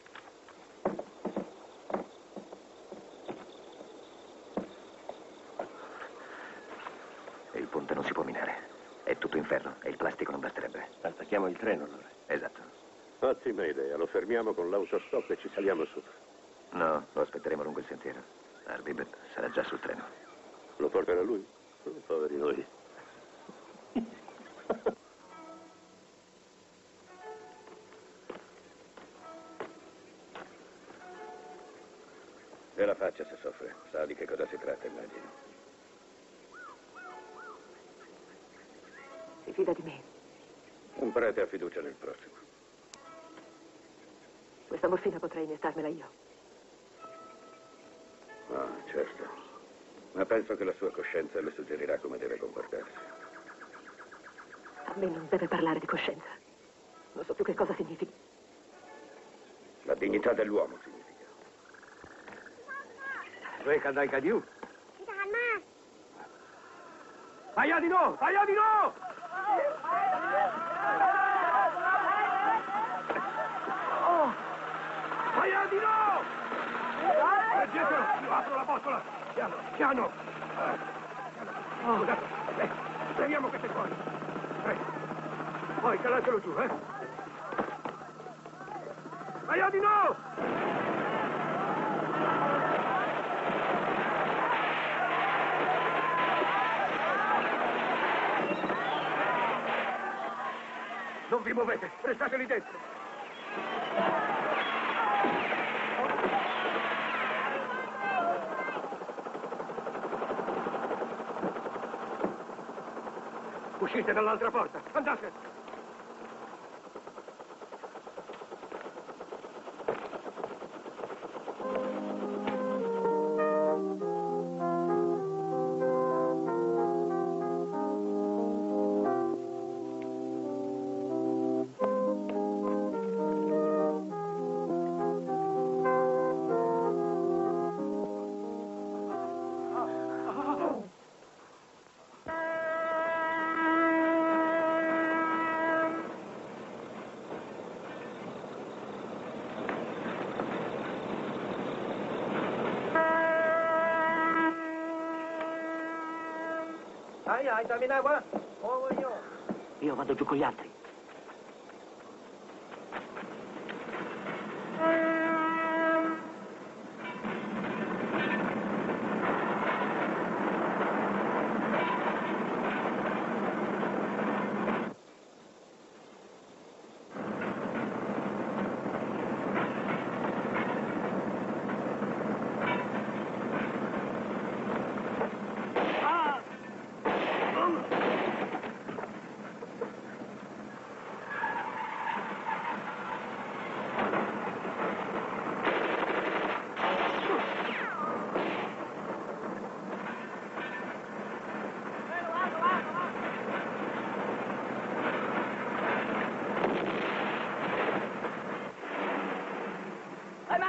E il ponte non si può minare. È tutto in ferro e il plastico non basterebbe. Attacchiamo il treno allora. Esatto. Ottima idea, lo fermiamo con l'autostop e ci saliamo su. No, lo aspetteremo lungo il sentiero. Arbib sarà già sul treno. Lo porterà lui? Poveri noi. E la faccia se soffre. Sa di che cosa si tratta, immagino. Si fida di me. Un prete ha fiducia nel prossimo. Questa morfina potrei iniettarmela io. Ah, certo. Ma penso che la sua coscienza le suggerirà come deve comportarsi. A me non deve parlare di coscienza. Non so più che cosa significa. La dignità dell'uomo significa. Dove cadai cadiu? Fai di no! Fai di no! Fai di no! Reggetelo! Io apro la botola! Piano, piano! Scusate, speriamo che sei fuori. Poi calatelo giù, eh? Fai di no! Non vi muovete, restate lì dentro. Uscite dall'altra porta, andate. Io vado giù con gli altri.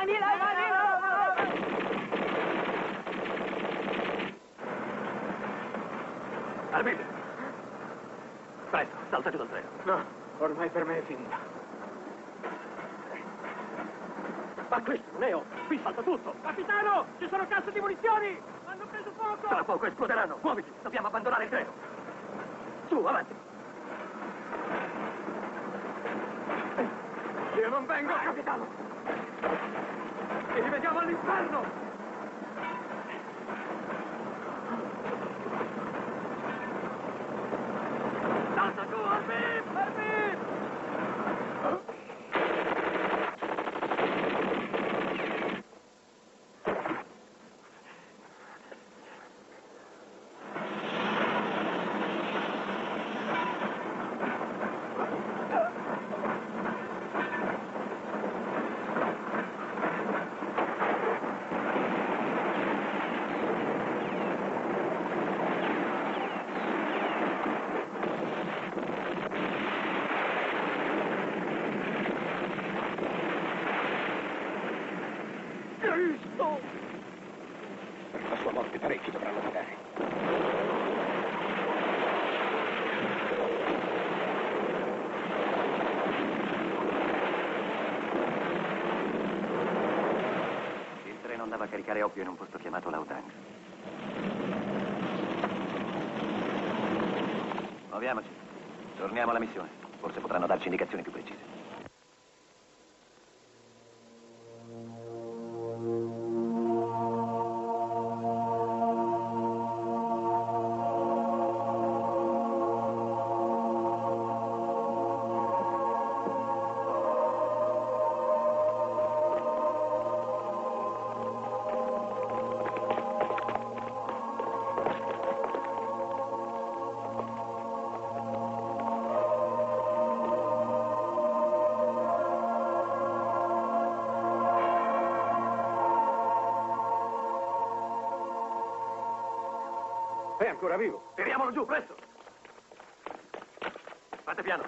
Arbitrio! Presto, salta giù dal treno. No, ormai per me è finita. Ma questo, Neo, qui salta tutto! Capitano, ci sono casse di munizioni! Hanno preso fuoco! Tra poco esploderanno! Muoviti, dobbiamo abbandonare il treno! Su, avanti! Io non vengo, capitano! Ci rivediamo all'inferno! Salta giù, Arbit! Arbit! Per la sua morte parecchi dovranno pagare. Il treno andava a caricare oppio in un posto chiamato Laudang. Muoviamoci. Torniamo alla missione. Forse potranno darci indicazioni più precise. È ancora vivo. Tiriamolo giù, presto! Fate piano!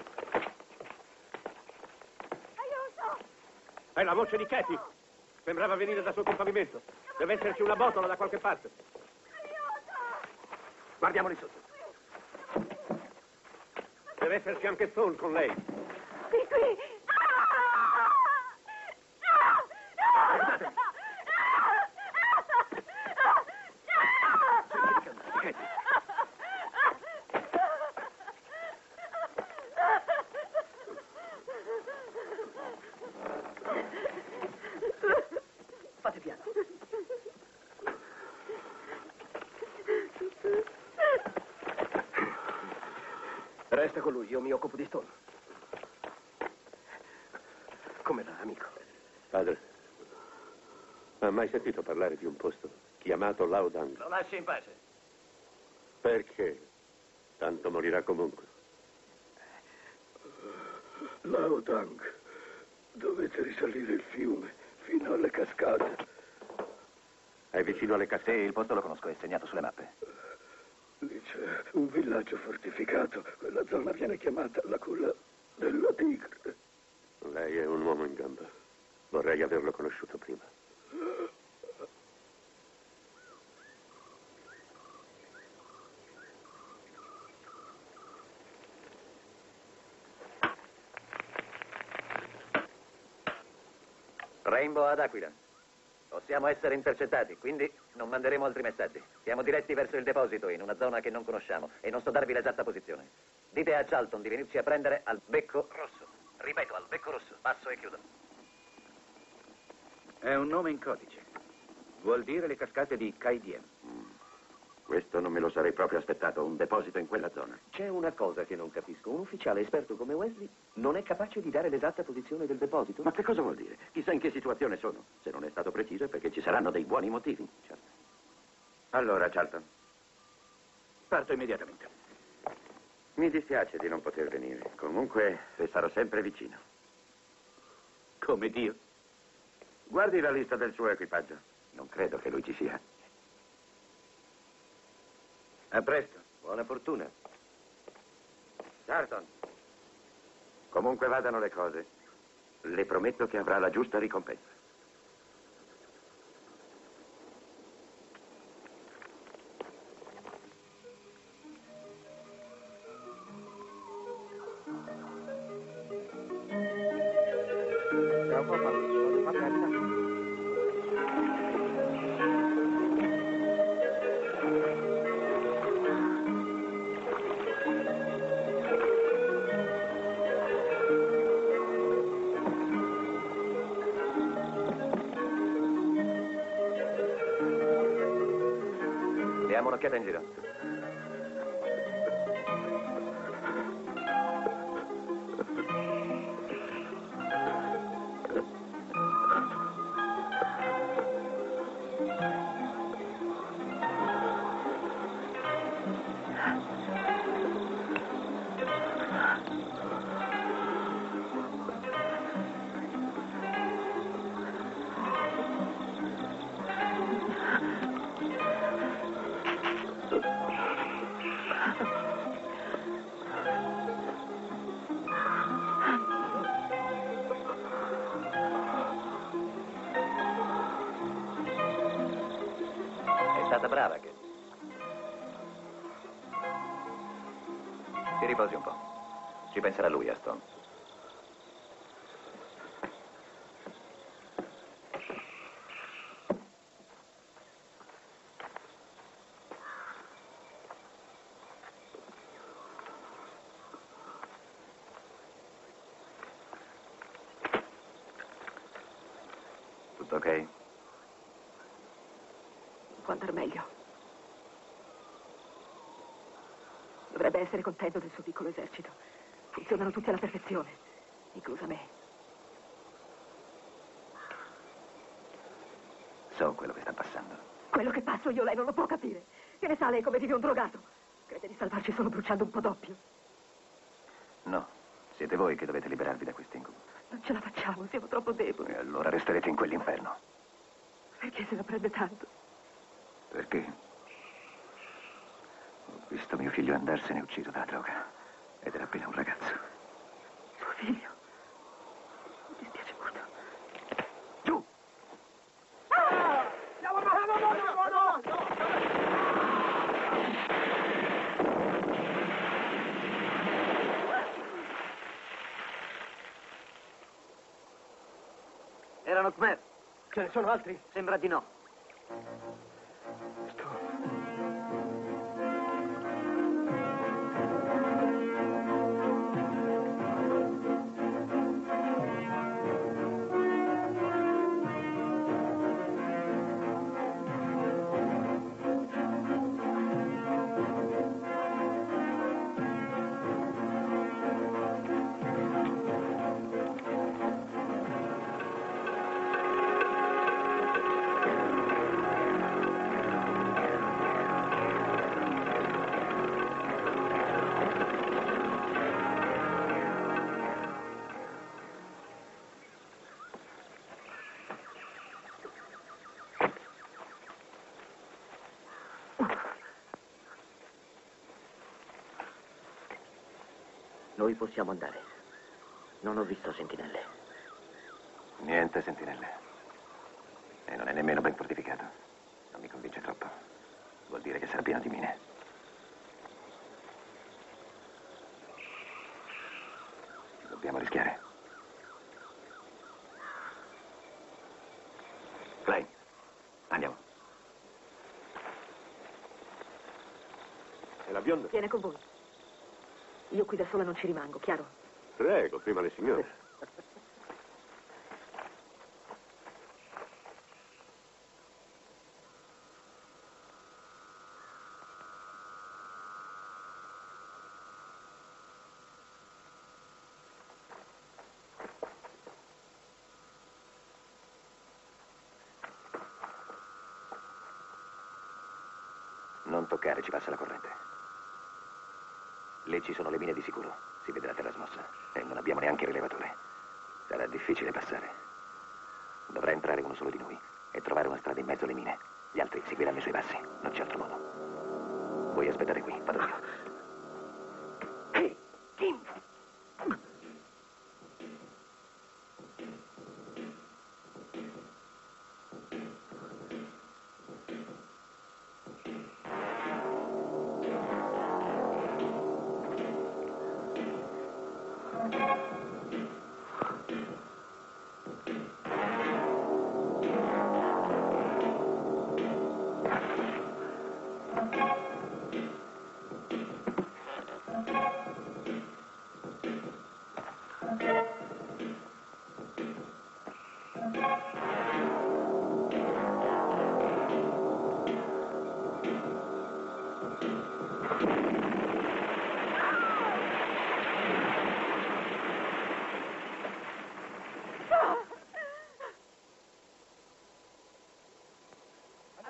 Aiuto! È la voce di Katie. Sembrava venire da sotto il pavimento. Deve esserci una botola da qualche parte. Guardiamo lì sotto. Deve esserci anche Stone con lei. Qui! Aiutatemi! Fate piano. Resta con lui, io mi occupo di Stone. Come va, amico? Padre, ha mai sentito parlare di un posto chiamato Laudang? Lo lasci in pace. Perché? Tanto morirà comunque. Laudang. Dovete risalire il fiume fino alle cascate. È vicino alle cascate? Sì, il posto lo conosco, è segnato sulle mappe. Lì c'è un villaggio fortificato. Quella zona viene chiamata la culla della tigre. Lei è un uomo in gamba. Vorrei averlo conosciuto prima. Rainbow ad Aquila. Possiamo essere intercettati, quindi non manderemo altri messaggi. Siamo diretti verso il deposito in una zona che non conosciamo e non so darvi l'esatta posizione. Dite a Charlton di venirci a prendere al Becco Rosso. Ripeto, al Becco Rosso. Passo e chiudo. È un nome in codice. Vuol dire le cascate di Kaidiem. Questo non me lo sarei proprio aspettato, un deposito in quella zona. C'è una cosa che non capisco. Un ufficiale esperto come Wesley non è capace di dare l'esatta posizione del deposito? Ma che cosa vuol dire? Chissà in che situazione sono. Se non è stato preciso è perché ci saranno dei buoni motivi. Certo. Allora, Charlton, Parto immediatamente. mi dispiace di non poter venire. Comunque, le sarò sempre vicino. Come Dio. Guardi la lista del suo equipaggio. Non credo che lui ci sia. A presto. Buona fortuna. Charlton, comunque vadano le cose, le prometto che avrà la giusta ricompensa. Diamo un'occhiata in giro. È stata brava, che. Si riposi un po'. Ci penserà lui, Aston. Tutto ok? Può andare meglio. Dovrebbe essere contento del suo piccolo esercito. Funzionano tutti alla perfezione, inclusa me. So quello che sta passando. Quello che passo io lei non lo può capire. Che ne sa lei come vive un drogato? Crede di salvarci solo bruciando un po' doppio. No, siete voi che dovete liberarvi da quest'incubo. Non ce la facciamo, siamo troppo deboli. E allora resterete in quell'inferno. Perché se la prende tanto? Perché? Ho visto mio figlio andarsene ucciso dalla droga. Ed era appena un ragazzo. Suo figlio? Mi dispiace molto. Giù! Erano Khmer. Ce ne sono altri? Sembra di no. Noi possiamo andare. Non ho visto sentinelle. Niente sentinelle. E non è nemmeno ben fortificato. Non mi convince troppo. Vuol dire che sarà pieno di mine. Dobbiamo rischiare. Clay, andiamo. E la bionda? Viene con voi. Io qui da sola non ci rimango, chiaro? Prego, prima le signore. Non toccare, ci passa la corrente. Lì ci sono le mine di sicuro. Si vede la terra smossa. E non abbiamo neanche il rilevatore. Sarà difficile passare. Dovrà entrare uno solo di noi e trovare una strada in mezzo alle mine. Gli altri seguiranno i suoi passi. Non c'è altro modo. Voi aspettate qui, vado io. Ehi, Kim!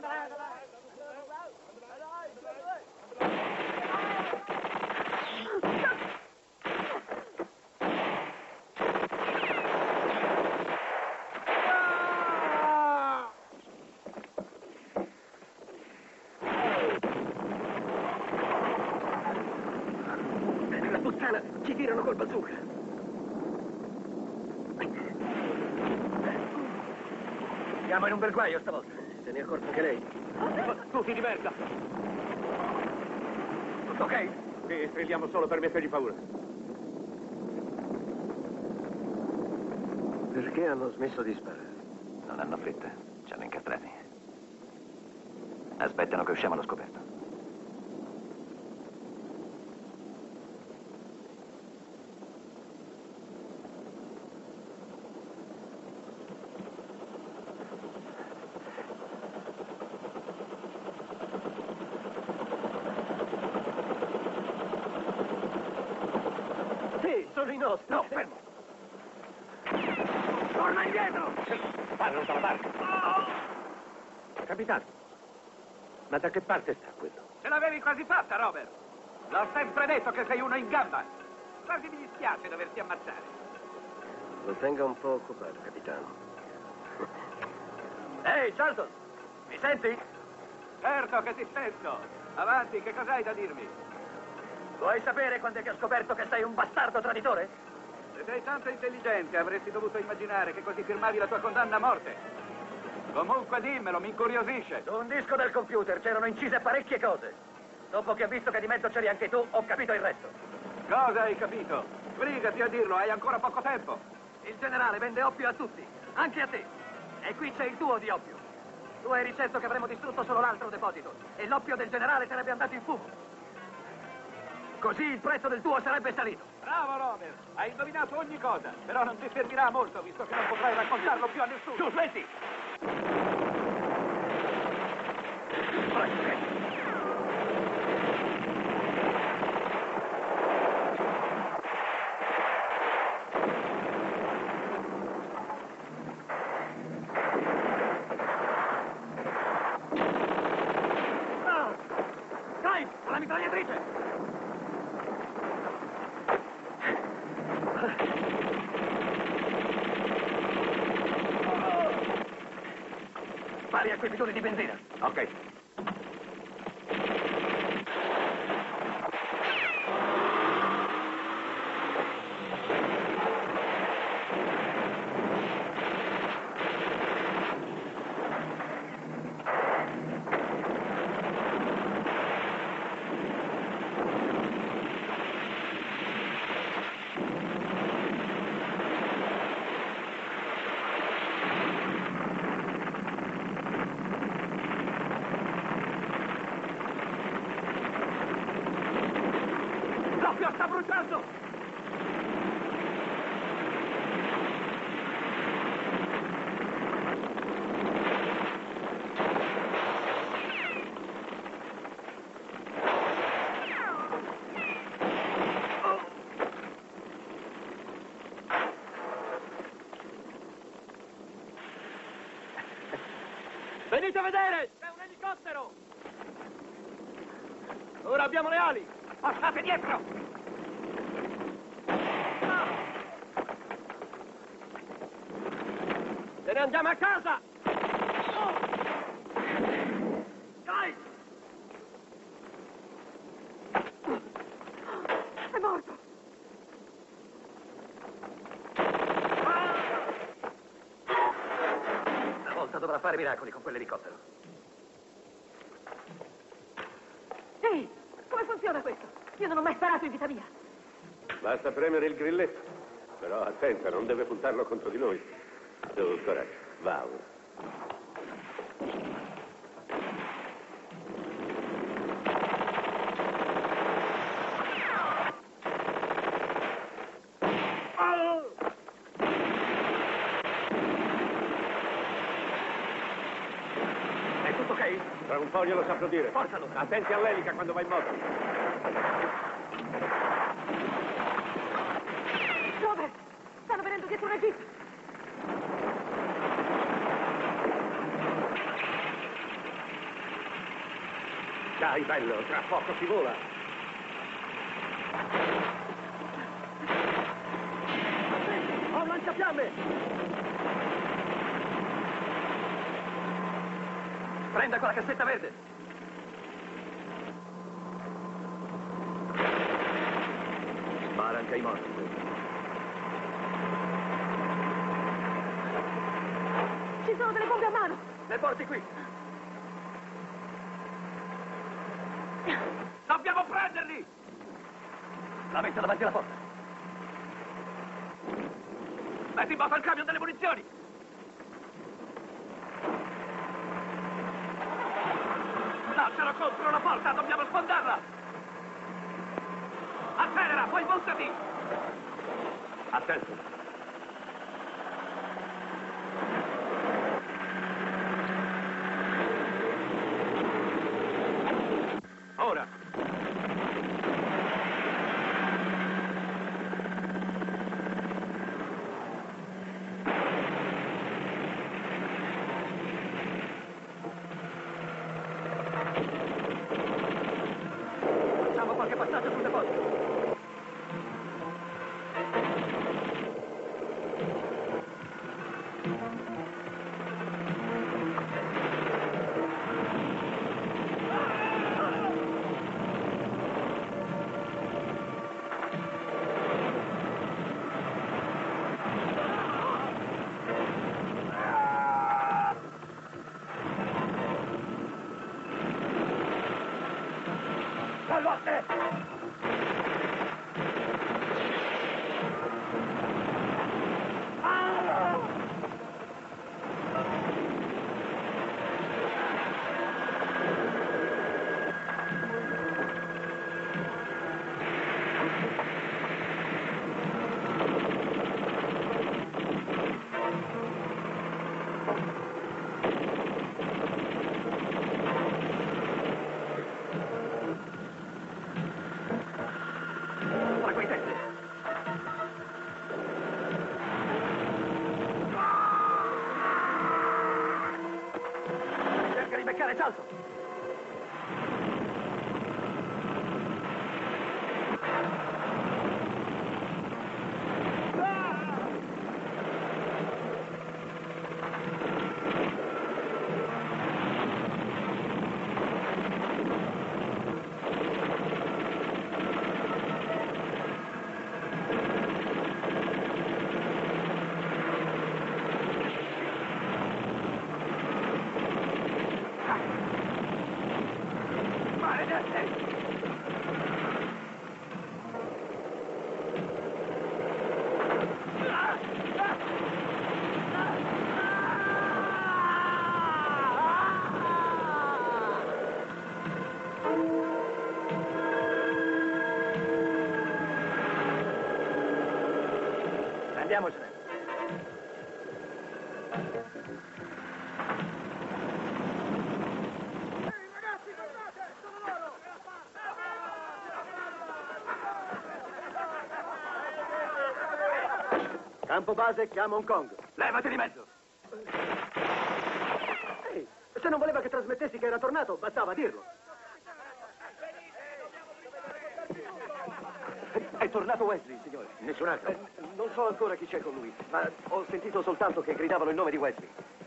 La puttana, ci tirano col bazooka. Siamo in un bel guaio stavolta. Se ne è accorto anche lei? Tu ti diverta. Tutto ok? Sì, strilliamo solo per mettergli paura. Perché hanno smesso di sparare? Non hanno fretta, ci hanno incastrati. Aspettano che usciamo allo scoperto. Sì, sono i nostri. No, fermo. Torna indietro! Vanno dalla parte. Capitano, ma da che parte sta quello? Ce l'avevi quasi fatta, Robert. L'ho sempre detto che sei uno in gamba. Quasi mi dispiace doverti ammazzare. Lo tenga un po' occupato, capitano. Ehi, Charlton, mi senti? Certo che ti sento. Avanti, che cos'hai da dirmi? Vuoi sapere quando è che ho scoperto che sei un bastardo traditore? Se sei tanto intelligente, avresti dovuto immaginare che così firmavi la tua condanna a morte. Comunque dimmelo, mi incuriosisce. Su un disco del computer c'erano incise parecchie cose. Dopo che ho visto che di mezzo c'eri anche tu, ho capito il resto. Cosa hai capito? Sbrigati a dirlo, hai ancora poco tempo. Il generale vende oppio a tutti, anche a te. E qui c'è il tuo di oppio. Tu hai ricevuto che avremmo distrutto solo l'altro deposito e l'oppio del generale sarebbe andato in fumo. Così il prezzo del tuo sarebbe salito. Bravo, Robert. Hai indovinato ogni cosa. Però non ti servirà molto, visto che non potrai raccontarlo più a nessuno. Tu smetti! Dai, la mitragliatrice! Spari a quei bidoni di benzina. Ok. L'oppio sta bruciando! Venite a vedere! C'è un elicottero! Ora abbiamo le ali! Passate dietro! Se ne andiamo a casa! Dai! È morto! Stavolta dovrà fare miracoli con quell'elicottero. Ehi, come funziona questo? Io non ho mai sparato in vita mia. Basta premere il grilletto. Però attenta, non deve puntarlo contro di noi. Tu, coraggio, va ora. È tutto ok? Tra un po' glielo saprò dire. Forzalo! Attenti all'elica quando va in moto. Robert, stanno venendo dietro una jeep. Dai, bello, tra poco si vola. Ho un lanciafiamme! Prenda quella cassetta verde. Spara anche ai morti. Ci sono delle bombe a mano! Le porti qui. Dobbiamo prenderli! La metta davanti alla porta. Metti in moto il camion delle munizioni! Lancialo contro la porta, dobbiamo sfondarla! Accelera, poi buttati! Attento. Ora! Facciamo qualche passaggio sul deposito. Salto! Andiamocene. Campo base, chiama Hong Kong. Levati di mezzo! Ehi, se non voleva che trasmettessi che era tornato, bastava dirlo. È tornato Wesley, signore. Nessun altro. Non so ancora chi c'è con lui, ma ho sentito soltanto che gridavano il nome di Wesley.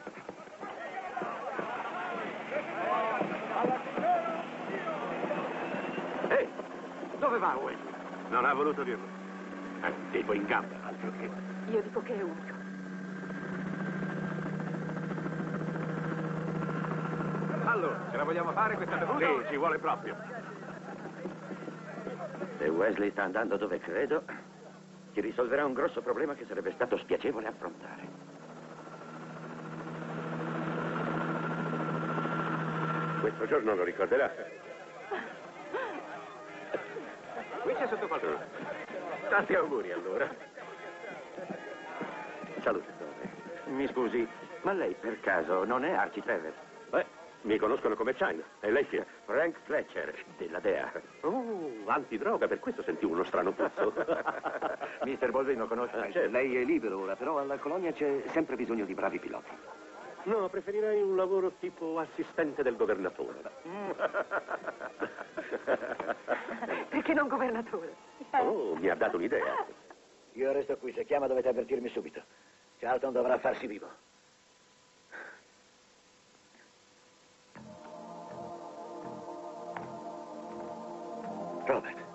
Ehi, dove va Wesley? Non ha voluto dirlo. È un tipo in gamba, altro che... Io dico che è unico. Allora, ce la vogliamo fare questa bevuta? Sì, ci vuole proprio. Se Wesley sta andando dove credo, ti risolverà un grosso problema che sarebbe stato spiacevole affrontare. Questo giorno lo ricorderà. Qui c'è sotto qualcuno. Tanti auguri, allora. Salute, Dove. Mi scusi, ma lei per caso non è Archie Trevor? Beh, mi conoscono come China. E lei chi è? Frank Fletcher, della DEA. Oh, antidroga, per questo sentivo uno strano puzzo. Mr. Baldwin lo conosce? Certo. Lei è libero ora, però alla colonia c'è sempre bisogno di bravi piloti. No, preferirei un lavoro tipo assistente del governatore. Perché non governatore? Oh, mi ha dato un'idea. Io resto qui, se chiama dovete avvertirmi subito. Charlton dovrà farsi vivo. Robert.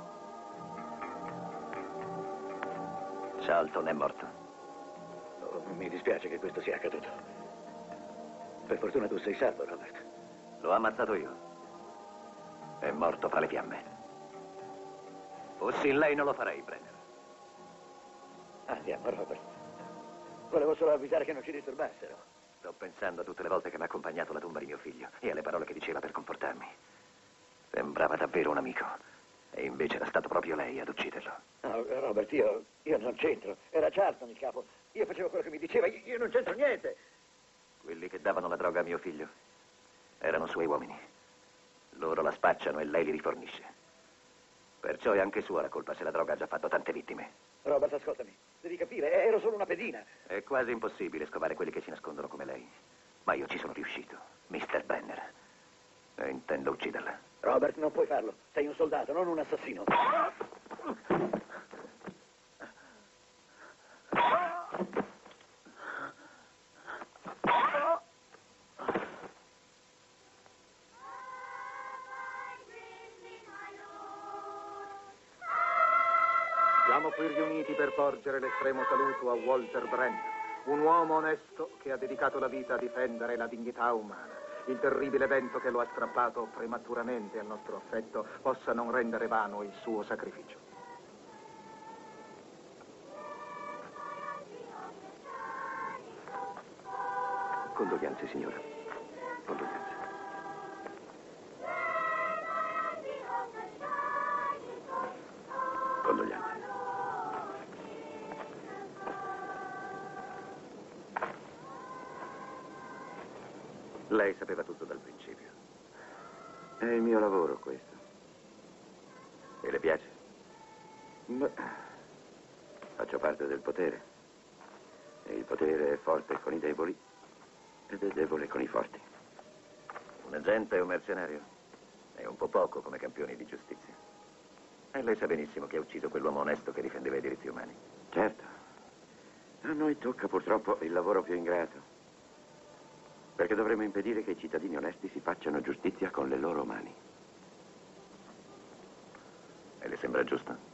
Charlton è morto. Oh, mi dispiace che questo sia accaduto. Per fortuna tu sei salvo, Robert. L'ho ammazzato io. È morto fra le fiamme. Fossi in lei non lo farei, Brenner. Andiamo, Robert. Volevo solo avvisare che non ci disturbassero. Sto pensando a tutte le volte che mi ha accompagnato alla tomba di mio figlio e alle parole che diceva per comportarmi. Sembrava davvero un amico. E invece era stato proprio lei ad ucciderlo. No, Robert, io non c'entro. Era Charlton il capo. Io facevo quello che mi diceva. Io non c'entro niente. Quelli che davano la droga a mio figlio erano suoi uomini. Loro la spacciano e lei li rifornisce. Perciò è anche sua la colpa se la droga ha già fatto tante vittime. Robert, ascoltami. Devi capire, ero solo una pedina. È quasi impossibile scovare quelli che si nascondono come lei. Ma io ci sono riuscito, Mr. Brenner. E intendo ucciderla. Robert, non puoi farlo. Sei un soldato, non un assassino. Siamo qui riuniti per porgere l'estremo saluto a Walter Brenner, un uomo onesto che ha dedicato la vita a difendere la dignità umana. Il terribile evento che lo ha strappato prematuramente al nostro affetto possa non rendere vano il suo sacrificio. Condoglianze, signora. Condoglianze. Condoglianze. Lei sapeva tutto dal principio. È il mio lavoro, questo. E le piace? Beh, faccio parte del potere. E il potere è forte con i deboli ed è debole con i forti. Un agente e un mercenario? È un po' poco come campioni di giustizia. E lei sa benissimo che ha ucciso quell'uomo onesto che difendeva i diritti umani. Certo. A noi tocca purtroppo il lavoro più ingrato. Perché dovremmo impedire che i cittadini onesti si facciano giustizia con le loro mani. E le sembra giusto?